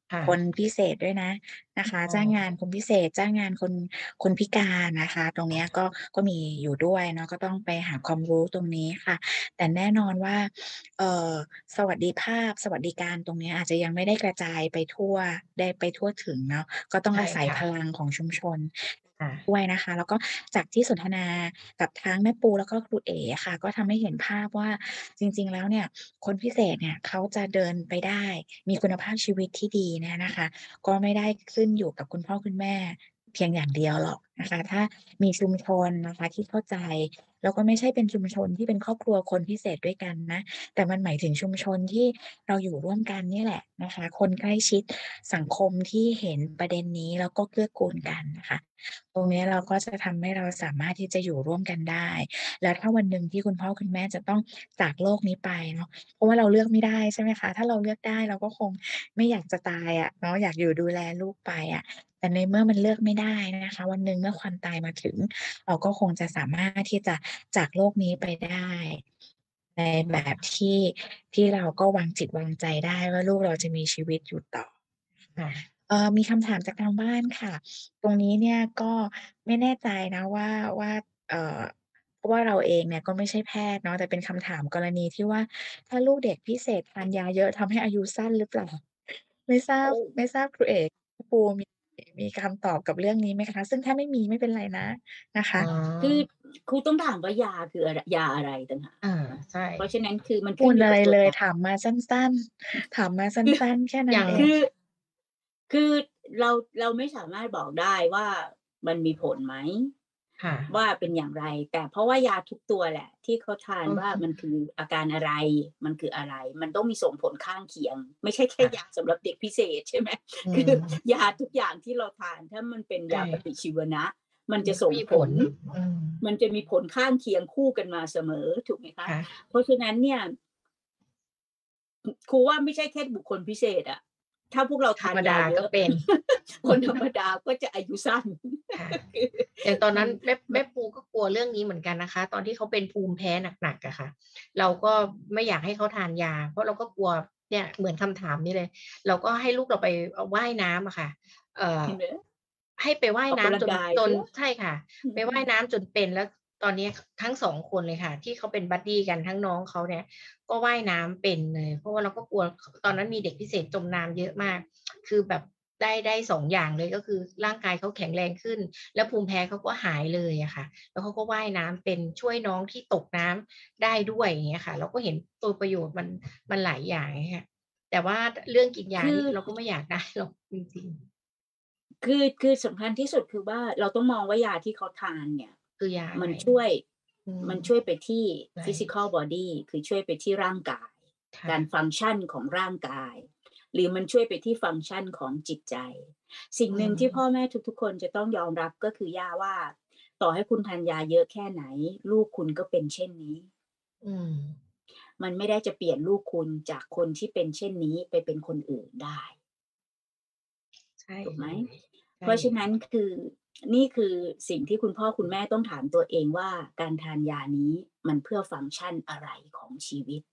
ค่ะคนพิเศษด้วยนะคะอ๋อจ้างงานคนพิเศษ จ้างงานคนพิการนะคะ ตรงเนี้ยก็มีอยู่ด้วยเนาะ ก็ต้องไปหาความรู้ตรงนี้ค่ะ แต่แน่นอนว่า เอ่อ สวัสดิการตรงเนี้ยอาจจะยังไม่ได้กระจายไปทั่วถึงเนาะ ก็ต้องใช่อาศัยค่ะพลังของชุมชนค่ะด้วยนะคะ แล้วก็จากที่สนทนากับทั้งแม่ปูแล้วก็ครูเอ๋อะค่ะ ก็ทำให้เห็นภาพว่าจริง ๆ แล้วเนี่ย คนพิเศษเนี่ยเขาจะเดินไปได้ มีคุณภาพชีวิตที่ดีเนี่ยนะคะ ก็ไม่ได้ขึ้นอยู่กับคุณพ่อคุณแม่เพียงอย่างเดียวหรอกนะคะ ถ้ามีชุมชนนะคะที่เข้าใจ แล้วก็ไม่ใช่เป็นชุมชนที่เป็นครอบครัวคนพิเศษด้วยกันนะ แต่มันหมายถึงชุมชนที่เราอยู่ร่วมกันนี่แหละนะคะ คนใกล้ชิดสังคมที่เห็นประเด็นนี้แล้วก็เกื้อกูลกันนะคะ ตรงเนี้ยเราก็จะทำให้เราสามารถที่จะอยู่ร่วมกันได้ แล้วถ้าวันหนึ่งที่คุณพ่อคุณแม่จะต้องจากโลกนี้ไปเนาะ เพราะว่าเราเลือกไม่ได้ใช่ไหมคะ ถ้าเราเลือกได้เราก็คงไม่อยากจะตายอะเนาะ อยากอยู่ดูแลลูกไปอะ แต่ในเมื่อมันเลือกไม่ได้นะคะ วันหนึ่งเมื่อความตายมาถึง เราก็คงจะสามารถที่จะจากโลกนี้ไปได้ในแบบที่เราก็วางจิตวางใจได้ว่าลูกเราจะมีชีวิตอยู่ต่อค่ะมีคำถามจากทางบ้านค่ะ ตรงนี้เนี่ยก็ไม่แน่ใจนะว่าเอ่อเพราะว่าเราเองเนี่ยก็ไม่ใช่แพทย์เนาะ แต่เป็นคำถามกรณีที่ว่าถ้าลูกเด็กพิเศษทานยาเยอะทำให้อายุสั้นหรือเปล่า? ไม่ทราโบอ้ครูเอกพี่ปูมีคำตอบกับเรื่องนี้ไหมคะ? ซึ่งถ้าไม่มีไม่เป็นไรนะคะอ๋อคือครูต้องถามว่ายาคืออะไร ยาอะไรต่างหากอานะใช่เพราะฉะนั้นคือมันคขึุ้นอยู่ณอะกไัรบตัวเลยยาถามมาสั้น ๆ ถามมาสัคือ้น ๆ แค่อนั้ย่นางเอคงือ คือเราไม่สามารถบอกได้ว่ามันมีผลไหม? ค่ะว่าเป็นอย่างไร แต่เพราะว่ายาทุกตัวแหละที่เขาทานอือว่าฮึมันคืออาการอะไร มันคืออะไร มันต้องมีส่งผลข้างเคียง ไม่ใช่แค่ค่ะยาสำหรับเด็กพิเศษ ใช่ไหมอืคือมยาทุกอย่างที่เราทาน ถ้ามันเป็นใชยาป่ฏิชีวนะ มันมจัะนก็มีผลส่งผลอืมมันจะมีผลข้างเคียงคู่กันมาเสมอ ถูกไหมคะค่ะเพราะฉะนั้นเนี่ย ครูว่าไม่ใช่แค่บุคคลพิเศษอะ ถ้าพวกเราทธรานรมดายาเยอะก็เป็นคนธรรมดาก็จะอายุสั้นค่ะคืออย่างตอนนั้นแม่มันปูก็กลัวเรื่องนี้เหมือนกันนะคะ ตอนที่เขาเป็นภูมิแพ้หนัก ๆ อะค่ะ เราก็ไม่อยากให้เขาทานยา เพราะเราก็กลัว เนี่ยเหมือนคำถามนี้เลย เราก็ให้ลูกเราไปว่ายน้ำอะค่ะ เอ่อเห็นไหม? ให้ไปว่ายนออกก้ำลัำงกายใช่เปล่า? ใช่ค่ะอืไปว่ายมน้ำจนเป็น แล้วตอนนี้ทั้ง 2 คนเลยค่ะ ที่เขาเป็นบัดดีกัน ทั้งน้องเขาเนี่ยก็ว่ายน้ำเป็นเลย เพราะว่าเราก็กลัว ตอนนั้นมีเด็กพิเศษจมน้ำเยอะมาก คือแบบได้ 2 อย่างเลย ก็คือร่างกายเขาแข็งแรงขึ้น แล้วภูมิแพ้เขาก็หายเลยอะค่ะ แล้วเขาก็ว่ายน้ำเป็น ช่วยน้องที่ตกน้ำได้ด้วย อย่างเงี้ยค่ะ เราก็เห็นประโยชน์มันหลายอย่าง อย่างเงี้ยค่ะ แต่ว่าเรื่องกินยาคือนี่เราก็ไม่อยากได้หรอกจริง ๆคือสำคัญที่สุดคือว่าเราต้องมองว่ายาที่เขาทานเนี่ยคือยาอะมไัร? นช่วยอืมมันช่วยไปที่ใช่ physical body คือช่วยไปที่ร่างกายค่การะฟังก์ชันของร่างกาย หรือมันช่วยไปที่ฟังก์ชันของจิตใจ สิ่งอืหนึ่งที่พ่มอแม่ทุก ๆ คนจะต้องยอมรับ ก็คือย่าว่า ต่อให้คุณทานยาเยอะแค่ไหน ลูกคุณก็เป็นเช่นนี้อืมมันไม่ได้จะเปลี่ยนลูกคุณจากคนที่เป็นเช่นนี้ไปเป็นคนอื่นได้ใช่ถูกไเหม? ลย ใชเพ่ราะฉเละนั้นยนี่คือสิ่งที่คุณพ่อคุณแม่ต้องถามตัวเองว่า การทานยานี้มันเพื่อฟังก์ชันอะไรของชีวิต?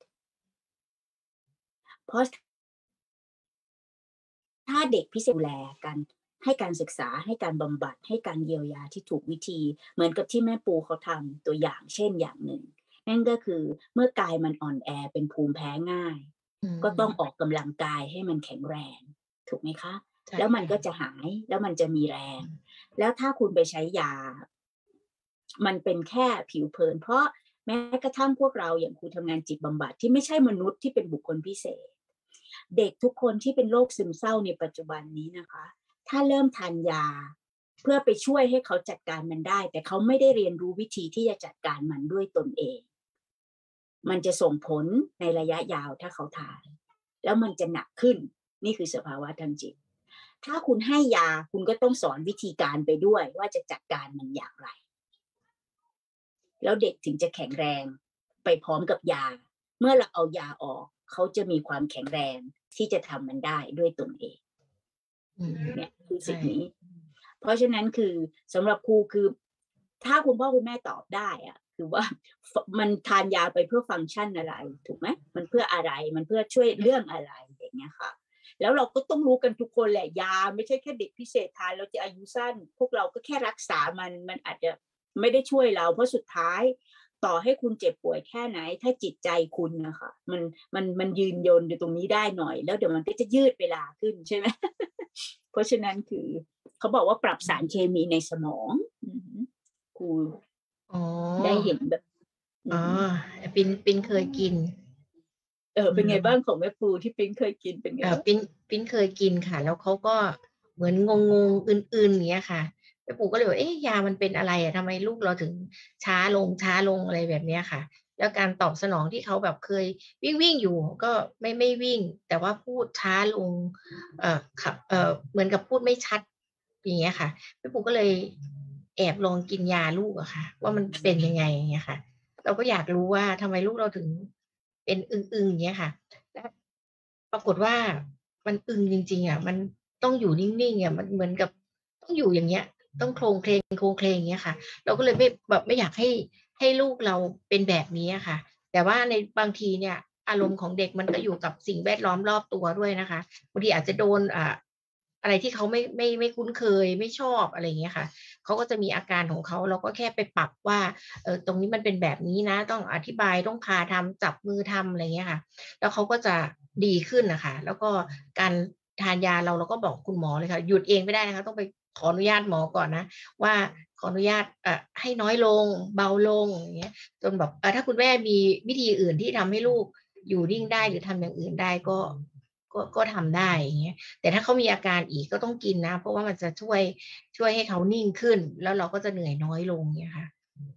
เพราะ ถ้าเด็กพิเศษ ดูแลกัน ให้การศึกษา ให้การบำบัด ให้การเยียวยาที่ถูกวิธี เหมือนกับที่แม่ปูเขาทำ ตัวอย่างเช่นอย่างหนึ่ง นั่นก็คือเมื่อกายมันอ่อนแอเป็นภูมิแพ้ง่ายอืก็ต้องอมอกกำลังกายให้มันแข็งแรง ถูกไหมคะ? ใช่คแล้วมัน่ก็ะจะหาย แล้วมันจะมีแรงอืมแล้วถ้าคุณไปใช้ยา มันเป็นแค่ผิวเผิน เพราะแม้กระทั่งพวกเรา อย่างครูทำงานจิตบำบัดที่ไม่ใช่มนุษย์ที่เป็นบุคคลพิเศษ เด็กทุกคนที่เป็นโรคซึมเศร้าในปัจจุบันนี้นะคะ ถ้าเริ่มทานยาเพื่อไปช่วยให้เขาจัดการมันได้ แต่เขาไม่ได้เรียนรู้วิธีที่จะจัดการมันด้วยตนเอง มันจะส่งผลในระยะยาวถ้าเขาทาน แล้วมันจะหนักขึ้น นี่คือสภาวะทางจิต ถ้าคุณให้ยา คุณก็ต้องสอนวิธีการไปด้วยว่าจะจัดการมันอย่างไร แล้วเด็กถึงจะแข็งแรงไปพร้อมกับยา เมื่อเราเอายาออก เขาจะมีความแข็งแรงที่จะทำมันได้ด้วยตนเองอืมเนี่ยคือใชสิ่่งนี้ เพราะฉะนั้นคือสำหรับครู คือถ้าคุณพ่อคุณแม่ตอบได้อะ คือว่า มันทานยาไปเพื่อฟังก์ชันอะไร ถูกไหม? มันเพื่ออะไร? มันเพื่อช่วยเรื่องอะไร? อย่างเงี้ยค่ะแล้วเราก็ต้องรู้กันทุกคนแหละยาไม่ใช่แค่เด็กพิเศษทานเราจะอายุสั้นพวกเราก็แค่รักษามันอาจจะไม่ได้ช่วยเราเพราะสุดท้ายต่อให้คุณเจ็บป่วยแค่ไหนถ้าจิตใจคุณนะคะมันยืนยนอยู่ตรงนี้ได้หน่อยแล้วเดี๋ยวมันก็จะยืดเวลาขึ้นใช่ไหม เพราะฉะนั้นคือเขาบอกว่าปรับสารเคมีในสมองครูอ๋อได้เห็นแบบอ๋อปินเคยกินเป็นไงบ้างของแม่ปูที่ปิ๊งเคยกินเป็นไงบ้างปิ้นเคยกินค่ะ แล้วเขาก็เหมือนงงอื่นๆอย่างเงี้ยค่ะแม่ปู่ก็เลยว่าเอ๊ะยามันเป็นอะไรทำไมลูกเราถึงช้าลงอะไรแบบเนี้ยค่ะ แล้วการตอบสนองที่เขาแบบเคยวิ่งอยู่ก็ไม่วิ่ง แต่ว่าพูดช้าลงค่ะเหมือนกับพูดไม่ชัดอย่างเงี้ยค่ะแม่ปู่ก็เลยแอบลองกินยาลูกอะค่ะ ว่ามันเป็นยังไงอย่างเงี้ยค่ะ เราก็อยากรู้ว่าทำไมลูกเราถึงเป็นอึงๆอย่างเงี้ยค่ะและปรากฏว่ามันอึงจริงๆอ่ะมันต้องอยู่นิ่งๆอ่ะมันเหมือนกับต้องอยู่อย่างเงี้ยต้องโครงเคลงอย่างเงี้ยค่ะเราก็เลยไม่อยากให้ลูกเราเป็นแบบนี้ค่ะ แต่ว่าในบางทีเนี่ยอารมณ์ของเด็กมันก็อยู่กับสิ่งแวดล้อมรอบตัวด้วยนะคะบางทีอาจจะโดนอะไรที่เขาไม่คุ้นเคยไม่ชอบอะไรอย่างเงี้ยค่ะเขาก็จะมีอาการของเขาเราก็แค่ไปปรับว่าตรงนี้มันเป็นแบบนี้นะต้องอธิบายต้องพาทำจับมือทำอะไรเงี้ยค่ะแล้วเขาก็จะดีขึ้นนะคะแล้วก็การทานยาเราก็บอกคุณหมอเลยค่ะหยุดเองไม่ได้นะคะต้องไปขออนุญาตหมอก่อนนะว่าขออนุญาตให้น้อยลงเบาลงอย่างเงี้ยจนแบบถ้าคุณแม่มีวิธีอื่นที่ทำให้ลูกอยู่นิ่งได้หรือทำอย่างอื่นได้ก็ทำได้อย่างเงี้ยแต่ถ้าเขามีอาการอีกก็ต้องกินนะเพราะว่ามันจะช่วยให้เขานิ่งขึ้นแล้วเราก็จะเหนื่อยน้อยลงเนี่ยค่ะ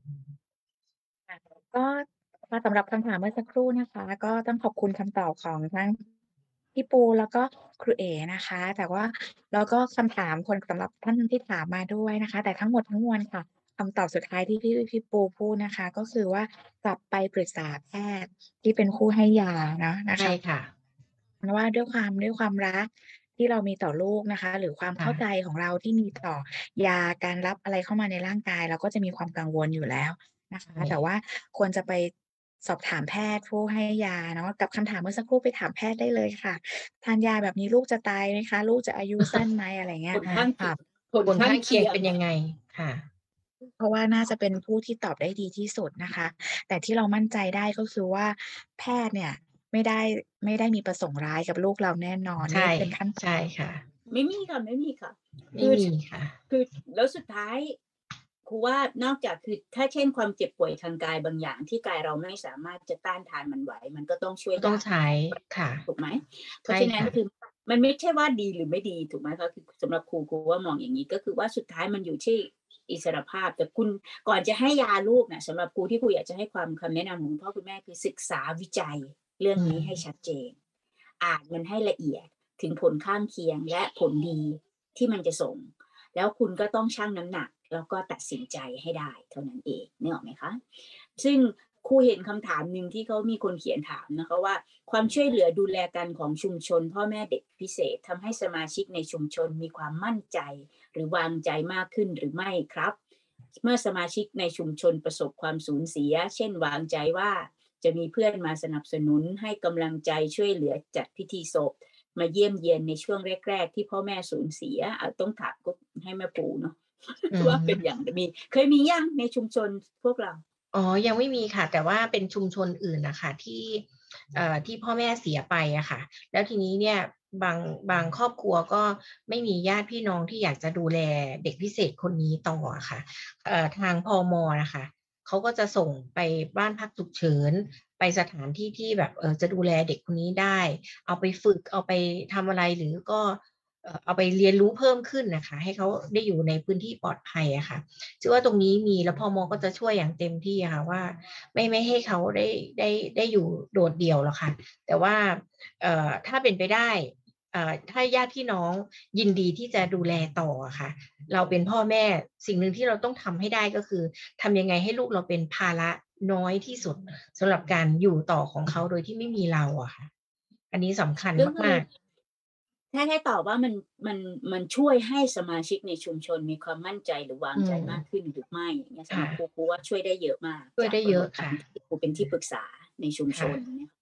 ก็สำหรับคำถามเมื่อสักครู่นะคะก็ต้องขอบคุณคำตอบของทั้งพี่ปูแล้วก็ครูเอ๋นะคะแต่ว่าแล้วก็คำถามคนสำหรับท่านที่ถามมาด้วยนะคะแต่ทั้งหมดทั้งมวลค่ะคำตอบสุดท้ายที่พี่ปูพูดนะคะก็คือว่ากลับไปปรึกษาแพทย์ที่เป็นผู้ให้ยาเนาะนะใช่คะค่ะเพราะว่าด้วยความรักที่เรามีต่อลูกนะคะหรือความเข้าใจค่ะของเราที่มีต่อยาการรับอะไรเข้ามาในร่างกายเราก็จะมีความกังวลอยู่แล้วนะคะแต่ว่าควรจะไปสอบถามแพทย์ผู้ให้ยาเนาะกับคำถามเมื่อสักครู่ไปถามแพทย์ได้เลยค่ะทานยาแบบนี้ลูกจะตายไหมคะลูกจะอายุสั้นไหมอะไรเงี้ผยลข้างค่ะผลข้างเคียงเป็นยังไงค่ะเพราะว่าน่าจะเป็นผู้ที่ตอบได้ดีที่สุดนะคะแต่ที่เรามั่นใจได้ก็คือว่าแพทย์เนี่ยไม่ได้ไม่ได้มีประสงค์ร้ายกับลูกเราแน่นอนนี่ใช่เป็นขั้นตอนใช่ค่ะไม่มีค่ะไม่มีค่ะไม่คือมีค่ะคือแล้วสุดท้ายครูว่านอกจากคือถ้าเช่นความเจ็บป่วยทางกายบางอย่างที่กายเราไม่สามารถจะต้านทานมันไหวมันก็ต้องช่วยก็ต้องยาใช้ค่ะถูกไหมเพใช่ราะฉะนั้นค่ะคือมันไม่ใช่ว่าดีหรือไม่ดีถูกไหมคะคือสำหรับครูว่ามองอย่างนี้ก็คือว่าสุดท้ายมันอยู่ที่อิสรภาพแต่คุณก่อนจะให้ยาลูกเนี่ยสำหรับครูที่ครูอยากจะให้คำแนะนำของพ่อคุณแม่คือศึกษาวิจัยเรื่องนี้ให้ชัดเจนอ่านมันให้ละเอียดถึงผลข้างเคียงและผลดีที่มันจะส่งแล้วคุณก็ต้องชั่งน้ำหนักแล้วก็ตัดสินใจให้ได้เท่านั้นเองนึกออกไหมคะซึ่งครูเห็นคำถามหนึ่งที่เขามีคนเขียนถามนะคะว่าความช่วยเหลือดูแลกันของชุมชนพ่อแม่เด็กพิเศษทำให้สมาชิกในชุมชนมีความมั่นใจหรือวางใจมากขึ้นหรือไม่ครับเมื่อสมาชิกในชุมชนประสบความสูญเสียเช่นวางใจว่าจะมีเพื่อนมาสนับสนุนให้กำลังใจช่วยเหลือจัดพิธีศพมาเยี่ยมเยียนในช่วงแรกๆที่พ่อแม่สูญเสียต้องถามก็ให้แม่ปูเนาะว่าเป็นอย่างมีเคยมียังในชุมชนพวกเราอ๋อยังไม่มีค่ะแต่ว่าเป็นชุมชนอื่นนะคะที่พ่อแม่เสียไปอะค่ะแล้วทีนี้เนี่ยบางบางครอบครัวก็ไม่มีญาติพี่น้องที่อยากจะดูแลเด็กพิเศษคนนี้ต่ออะค่ะทางพมนะคะเขาก็จะส่งไปบ้านพักฉุกเฉินไปสถานที่ที่แบบจะดูแลเด็กคนนี้ได้เอาไปฝึกเอาไปทำอะไรหรือก็เอาไปเรียนรู้เพิ่มขึ้นนะคะให้เขาได้อยู่ในพื้นที่ปลอดภัยอะค่ะ ชื่อว่าตรงนี้มีแล้วพมก็จะช่วยอย่างเต็มที่ค่ะว่าไม่ให้เขาได้อยู่โดดเดี่ยวหรอกค่ะแต่ว่าถ้าเป็นไปได้ถ้าญาติพี่น้องยินดีที่จะดูแลต่อค่ะเราเป็นพ่อแม่สิ่งหนึ่งที่เราต้องทำให้ได้ก็คือทำยังไงให้ลูกเราเป็นภาระน้อยที่สุดสำหรับการอยู่ต่อของเขาโดยที่ไม่มีเราอะค่ะอันนี้สำคัญมากถ้าให้ตอบว่ามันช่วยให้สมาชิกในชุมชนมีความมั่นใจหรือวางใจมากขึ้นหรือไม่เนี่ยสำหรับครูว่าช่วยได้เยอะมากๆช่วยจากได้ประสบกาเยอะค่ะรณ์ที่ครูเป็นที่ปรึกษาในชุมชค่ะนเนี่ย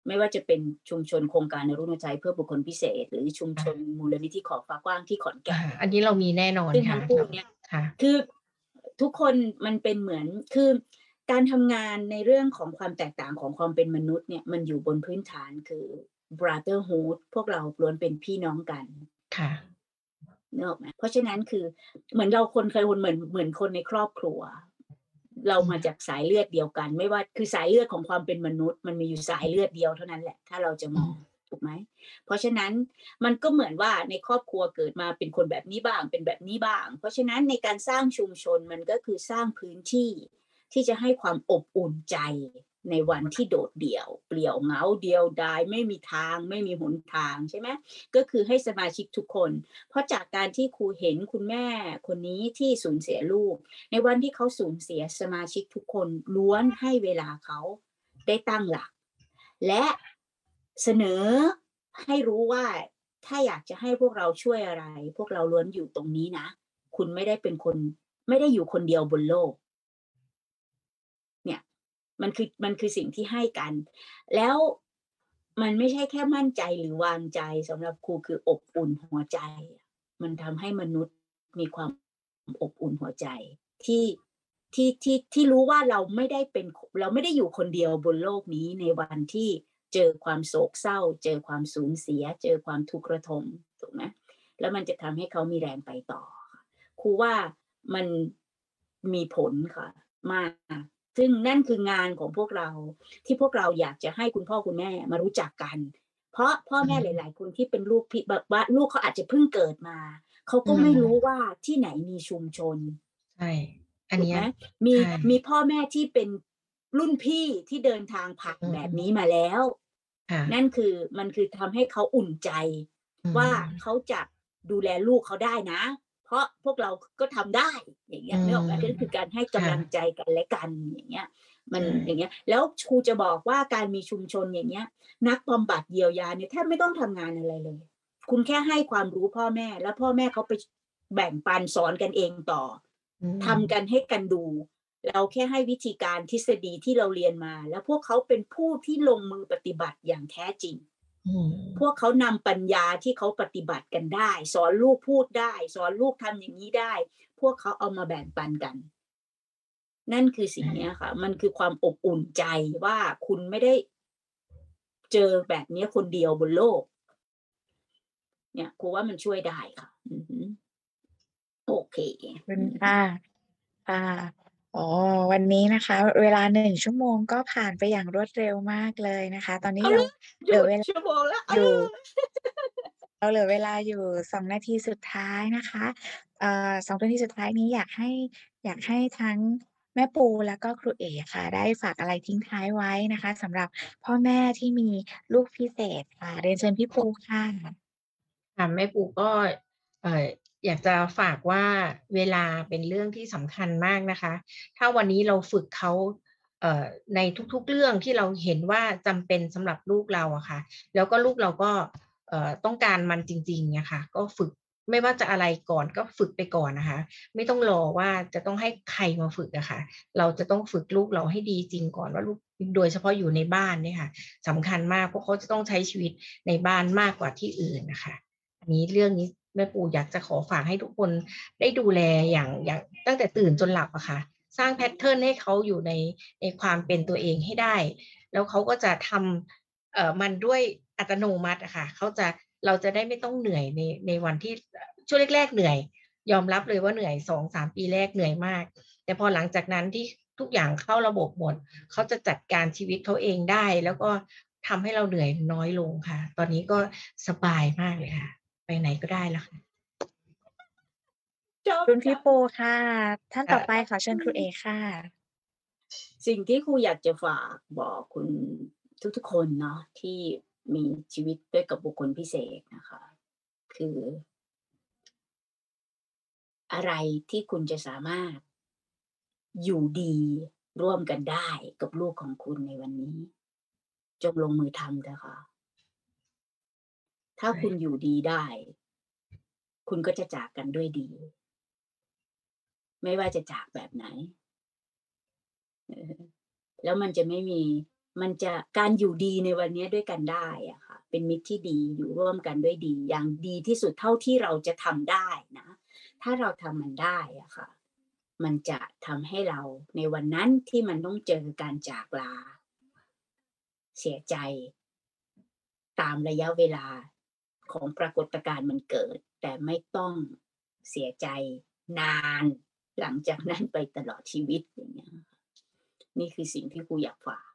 ไม่ว่าจะเป็นชุมชนโครงการในรุ่นใจเพื่อบุคคลพิเศษหรือชุมชนมูลนิธิขอบฟ้ากว้างที่ขอนแก่นอันนี้เรามีแน่นอนซึ่งทั้งคู่เนี่ยคือทุกคนมันเป็นเหมือนคือการทำงานในเรื่องของความแตกต่างของความเป็นมนุษย์เนี่ยมันอยู่บนพื้นฐานคือ brotherhood พวกเราล้วนเป็นพี่น้องกันค่ะนึกออกไหมเพราะฉะนั้นคือเหมือนเราคนเคยเหมือนคนในครอบครัวเรามาจากสายเลือดเดียวกันไม่ว่าคือสายเลือดของความเป็นมนุษย์มันมีอยู่สายเลือดเดียวเท่านั้นแหละถ้าเราจะมองถูกไหมเพราะฉะนั้นมันก็เหมือนว่าในครอบครัวเกิดมาเป็นคนแบบนี้บ้างเป็นแบบนี้บ้างเพราะฉะนั้นในการสร้างชุมชนมันก็คือสร้างพื้นที่ที่จะให้ความอบอุ่นใจในวันที่โดดเดี่ยวเปลี่ยวเหงาเดียวดายไม่มีทางไม่มีหนทางใช่ไหมก็คือให้สมาชิกทุกคนเพราะจากการที่ครูเห็นคุณแม่คนนี้ที่สูญเสียลูกในวันที่เขาสูญเสียสมาชิกทุกคนล้วนให้เวลาเขาได้ตั้งหลักและเสนอให้รู้ว่าถ้าอยากจะให้พวกเราช่วยอะไรพวกเราล้วนอยู่ตรงนี้นะคุณไม่ได้เป็นคนไม่ได้อยู่คนเดียวบนโลกเนี่ยมันคือสิ่งที่ให้กันแล้วมันไม่ใช่แค่มั่นใจหรือวางใจสำหรับครูคืออบอุ่นหัวใจมันทำให้มนุษย์มีความอบอุ่นหัวใจที่รู้ว่าเราไม่ได้อยู่คนเดียวบนโลกนี้ในวันที่เจอความโศกเศร้าเจอความสูญเสียเจอความทุกข์ระทมถูกไหมแล้วมันจะทำให้เขามีแรงไปต่อครูว่ามันมีผลค่ะมากซึ่งนั่นคืองานของพวกเราที่พวกเราอยากจะให้คุณพ่อคุณแม่มารู้จักกันเพราะพ่อแม่หลายๆคนที่เป็นลูกแบบว่าลูกเขาอาจจะเพิ่งเกิดมาเขาก็ไม่รู้ว่าที่ไหนมีชุมชนใช่อันนี้มีพ่อแม่ที่เป็นรุ่นพี่ที่เดินทางผ่านแบบนี้มาแล้วนั่นคือมันคือทำให้เขาอุ่นใจว่าเขาจะดูแลลูกเขาได้นะเพราะพวกเราก็ทำได้อย่างเงี้ยนึกออกไหมนั่นคือการให้กำลังใจกันและกันอย่างเงี้ยมันอย่างเงี้ยแล้วครูจะบอกว่าการมีชุมชนอย่างเงี้ยนักบำบัดเยียวยาเนี่ยแทบไม่ต้องทำงานอะไรเลยคุณแค่ให้ความรู้พ่อแม่แล้วพ่อแม่เขาไปแบ่งปันสอนกันเองต่อทำกันให้กันดูเราแค่ให้วิธีการทฤษฎีที่เราเรียนมาแล้วพวกเขาเป็นผู้ที่ลงมือปฏิบัติอย่างแท้จริงพวกเขานำปัญญาที่เขาปฏิบัติกันได้สอนลูกพูดได้สอนลูกทำอย่างนี้ได้พวกเขาเอามาแบ่งปันกันนั่นคือสิ่งนี้ค่ะมันคือความอบอุ่นใจว่าคุณไม่ได้เจอแบบนี้คนเดียวบนโลกเนี่ยครูว่ามันช่วยได้ค่ะโอเคค่ะวันนี้นะคะเวลา1 ชั่วโมงก็ผ่านไปอย่างรวดเร็วมากเลยนะคะตอนนี้เราเหลือเวลาชั่วโมงแล้วเราเหลือเวลาอยู่2 นาทีสุดท้ายนะคะ2 นาทีสุดท้ายนี้อยากให้ทั้งแม่ปูแล้วก็ครูเอ๋ค่ะได้ฝากอะไรทิ้งท้ายไว้นะคะสำหรับพ่อแม่ที่มีลูกพิเศษค่ะเรียนเชิญพี่ปูค่ะแม่ปูก็อยากจะฝากว่าเวลาเป็นเรื่องที่สำคัญมากนะคะถ้าวันนี้เราฝึกเขาในทุกๆเรื่องที่เราเห็นว่าจำเป็นสำหรับลูกเราอะค่ะแล้วก็ลูกเราก็ต้องการมันจริงๆเนี่ยค่ะก็ฝึกไม่ว่าจะอะไรก่อนก็ฝึกไปก่อนนะคะไม่ต้องรอว่าจะต้องให้ใครมาฝึกอะค่ะเราจะต้องฝึกลูกเราให้ดีจริงก่อนว่าลูกโดยเฉพาะอยู่ในบ้านเนี่ยค่ะสำคัญมากเพราะเขาจะต้องใช้ชีวิตในบ้านมากกว่าที่อื่นนะคะอันนี้เรื่องนี้แม่ปู่อยากจะขอฝากให้ทุกคนได้ดูแลอย่างตั้งแต่ตื่นจนหลับอะค่ะสร้างแพทเทิร์นให้เขาอยู่ในความเป็นตัวเองให้ได้แล้วเขาก็จะทำมันด้วยอัตโนมัติอะค่ะเราจะได้ไม่ต้องเหนื่อยในวันที่ช่วงแรกๆเหนื่อยยอมรับเลยว่าเหนื่อย 2-3 ปีแรกเหนื่อยมากแต่พอหลังจากนั้นที่ทุกอย่างเข้าระบบหมดเขาจะจัดการชีวิตเขาเองได้แล้วก็ทำให้เราเหนื่อยน้อยลงค่ะตอนนี้ก็สบายมากเลยค่ะไปไหนก็ได้แล้วค่ะคุณพี่ปูค่ะท่านต่อไปขอเชิญครูเอ๋ค่ะสิ่งที่ครูอยากจะฝากบอกคุณทุกๆคนเนาะที่มีชีวิตด้วยกับบุคคลพิเศษนะคะคืออะไรที่คุณจะสามารถอยู่ดีร่วมกันได้กับลูกของคุณในวันนี้จงลงมือทำเถอะค่ะถ้าคุณอยู่ดีได้คุณก็จะจากกันด้วยดีไม่ว่าจะจากแบบไหนแล้วมันจะไม่มีมันจะการอยู่ดีในวันนี้ด้วยกันได้อะค่ะเป็นมิตรที่ดีอยู่ร่วมกันด้วยดีอย่างดีที่สุดเท่าที่เราจะทำได้นะถ้าเราทำมันได้อะค่ะมันจะทำให้เราในวันนั้นที่มันต้องเจอการจากลาเสียใจตามระยะเวลาของปรากฏการณ์มันเกิดแต่ไม่ต้องเสียใจนานหลังจากนั้นไปตลอดชีวิตอย่างเงี้ยนี่คือสิ่งที่ครูอยากฝาก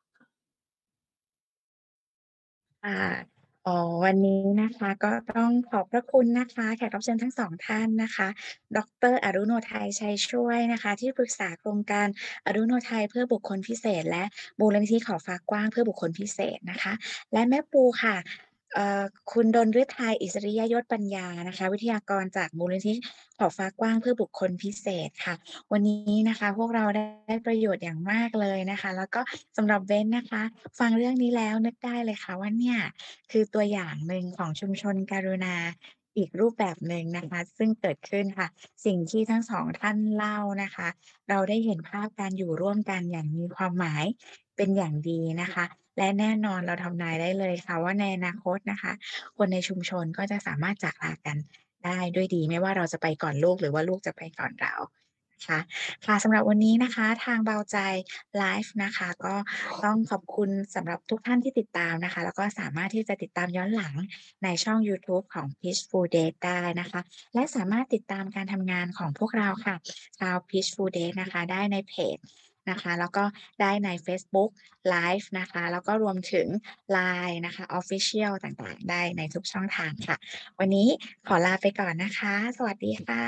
วันนี้นะคะก็ต้องขอบพระคุณนะคะแขกรับเชิญทั้ง2ท่านนะคะดร.อรุโนทัยชัยช่วยนะคะที่ปรึกษาโครงการอรุโนทัยเพื่อบุคคลพิเศษและมูลนิธิขอบฟ้ากว้างเพื่อบุคคลพิเศษนะคะและแม่ปูค่ะคุณดลฤทัยอิสริยยศปัญญานะคะวิทยากรจากมูลนิธิขอบฟ้ากว้างเพื่อบุคคลพิเศษค่ะวันนี้นะคะพวกเราได้ประโยชน์อย่างมากเลยนะคะแล้วก็สำหรับเบ้นนะคะฟังเรื่องนี้แล้วนึกได้เลยค่ะว่าเนี่ยคือตัวอย่างหนึ่งของชุมชนการุณาอีกรูปแบบหนึ่งนะคะซึ่งเกิดขึ้นค่ะสิ่งที่ทั้งสองท่านเล่านะคะเราได้เห็นภาพการอยู่ร่วมกันอย่างมีความหมายเป็นอย่างดีนะคะและแน่นอนเราทำนายได้เลยค่ะว่าในอนาคตนะคะคนในชุมชนก็จะสามารถจากลากันได้ด้วยดีไม่ว่าเราจะไปก่อนลูกหรือว่าลูกจะไปก่อนเราค่ะสำหรับวันนี้นะคะทางเบาใจไลฟ์นะคะก็ต้องขอบคุณสำหรับทุกท่านที่ติดตามนะคะแล้วก็สามารถที่จะติดตามย้อนหลังในช่องยูทูบของ Peaceful Date ได้นะคะและสามารถติดตามการทำงานของพวกเราค่ะชาว Peaceful Date นะคะได้ในเพจนะคะแล้วก็ได้ในเฟซบุ๊กไลฟ์นะคะแล้วก็รวมถึง LINE นะคะ Official ต่างๆได้ในทุกช่องทางค่ะวันนี้ขอลาไปก่อนนะคะสวัสดีค่ะ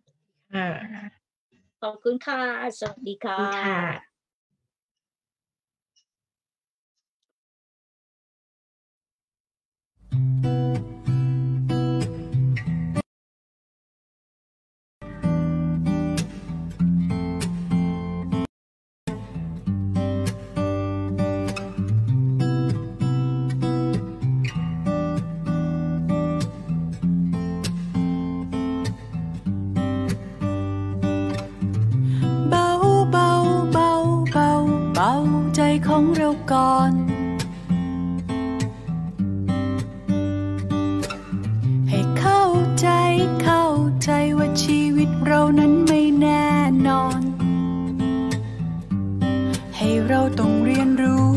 ขอบคุณค่ะสวัสดีค่ะของเราก่อนให้เข้าใจว่าชีวิตเรานั้นไม่แน่นอนให้เราต้องเรียนรู้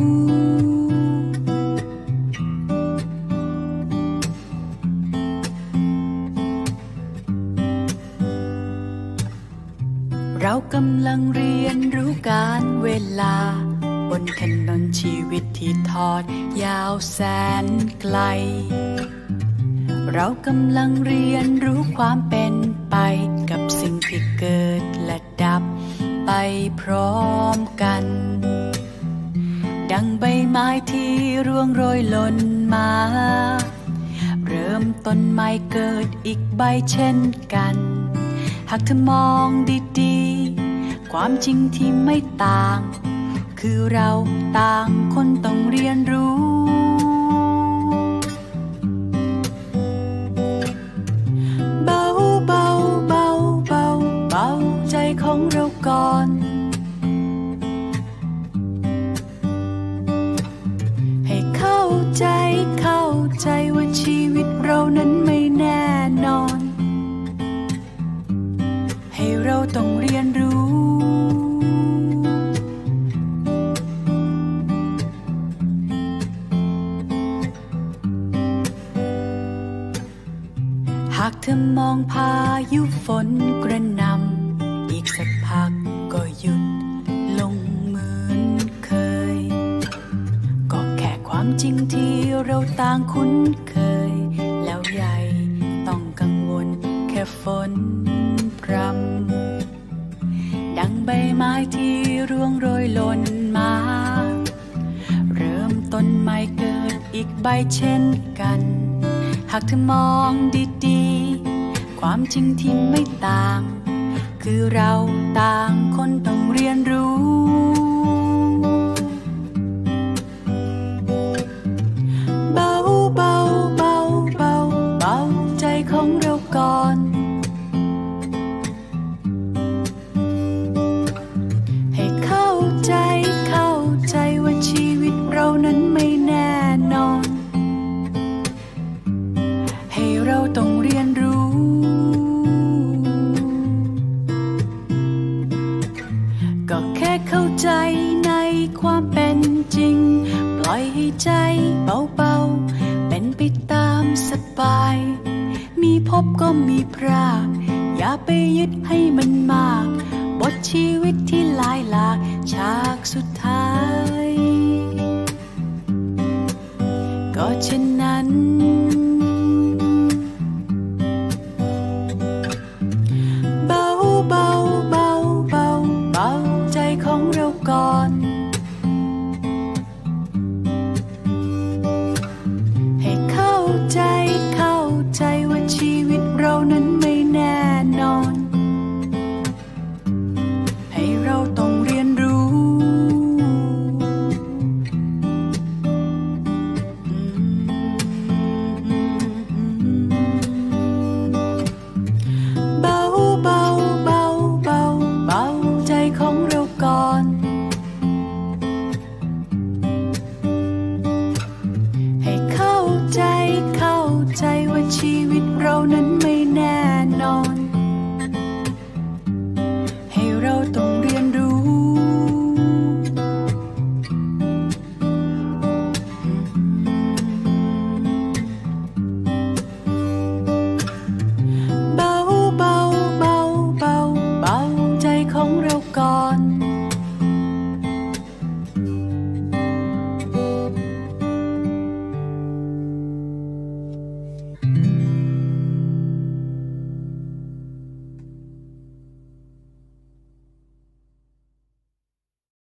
เรากำลังเรียนรู้การเวลาบนถนนชีวิตที่ทอดยาวแสนไกลเรากำลังเรียนรู้ความเป็นไปกับสิ่งที่เกิดและดับไปพร้อมกันดังใบไม้ที่ร่วงโรยหล่นมาเริ่มต้นใหม่เกิดอีกใบเช่นกันหากเธอมองดีๆความจริงที่ไม่ต่างคือเราต่างคนต้องเรียนรู้เบาใจของเราก่อนให้เข้าใจว่าชีวิตเรานั้นไม่แน่นอนให้เราต้องเรียนรู้หากเธอมองพายุฝนกระหน่ำอีกสักพักก็หยุดลงเหมือนเคยก็แค่ความจริงที่เราต่างคุ้นเคยแล้วใหญ่ต้องกังวลแค่ฝนพรำดังใบไม้ที่ร่วงโรยหล่นมาเริ่มต้นใหม่เกิดอีกใบเช่นกันหากเธอมองดีๆความจริงที่ไม่ต่างคือเราต่างคนต้องเรียนรู้เบาใจของเราก่อนให้เข้าใจว่าชีวิตเรารากอย่าไปยึดให้มันมากบทชีวิตที่ลายหลากฉากสุดท้ายก็ฉะนั้น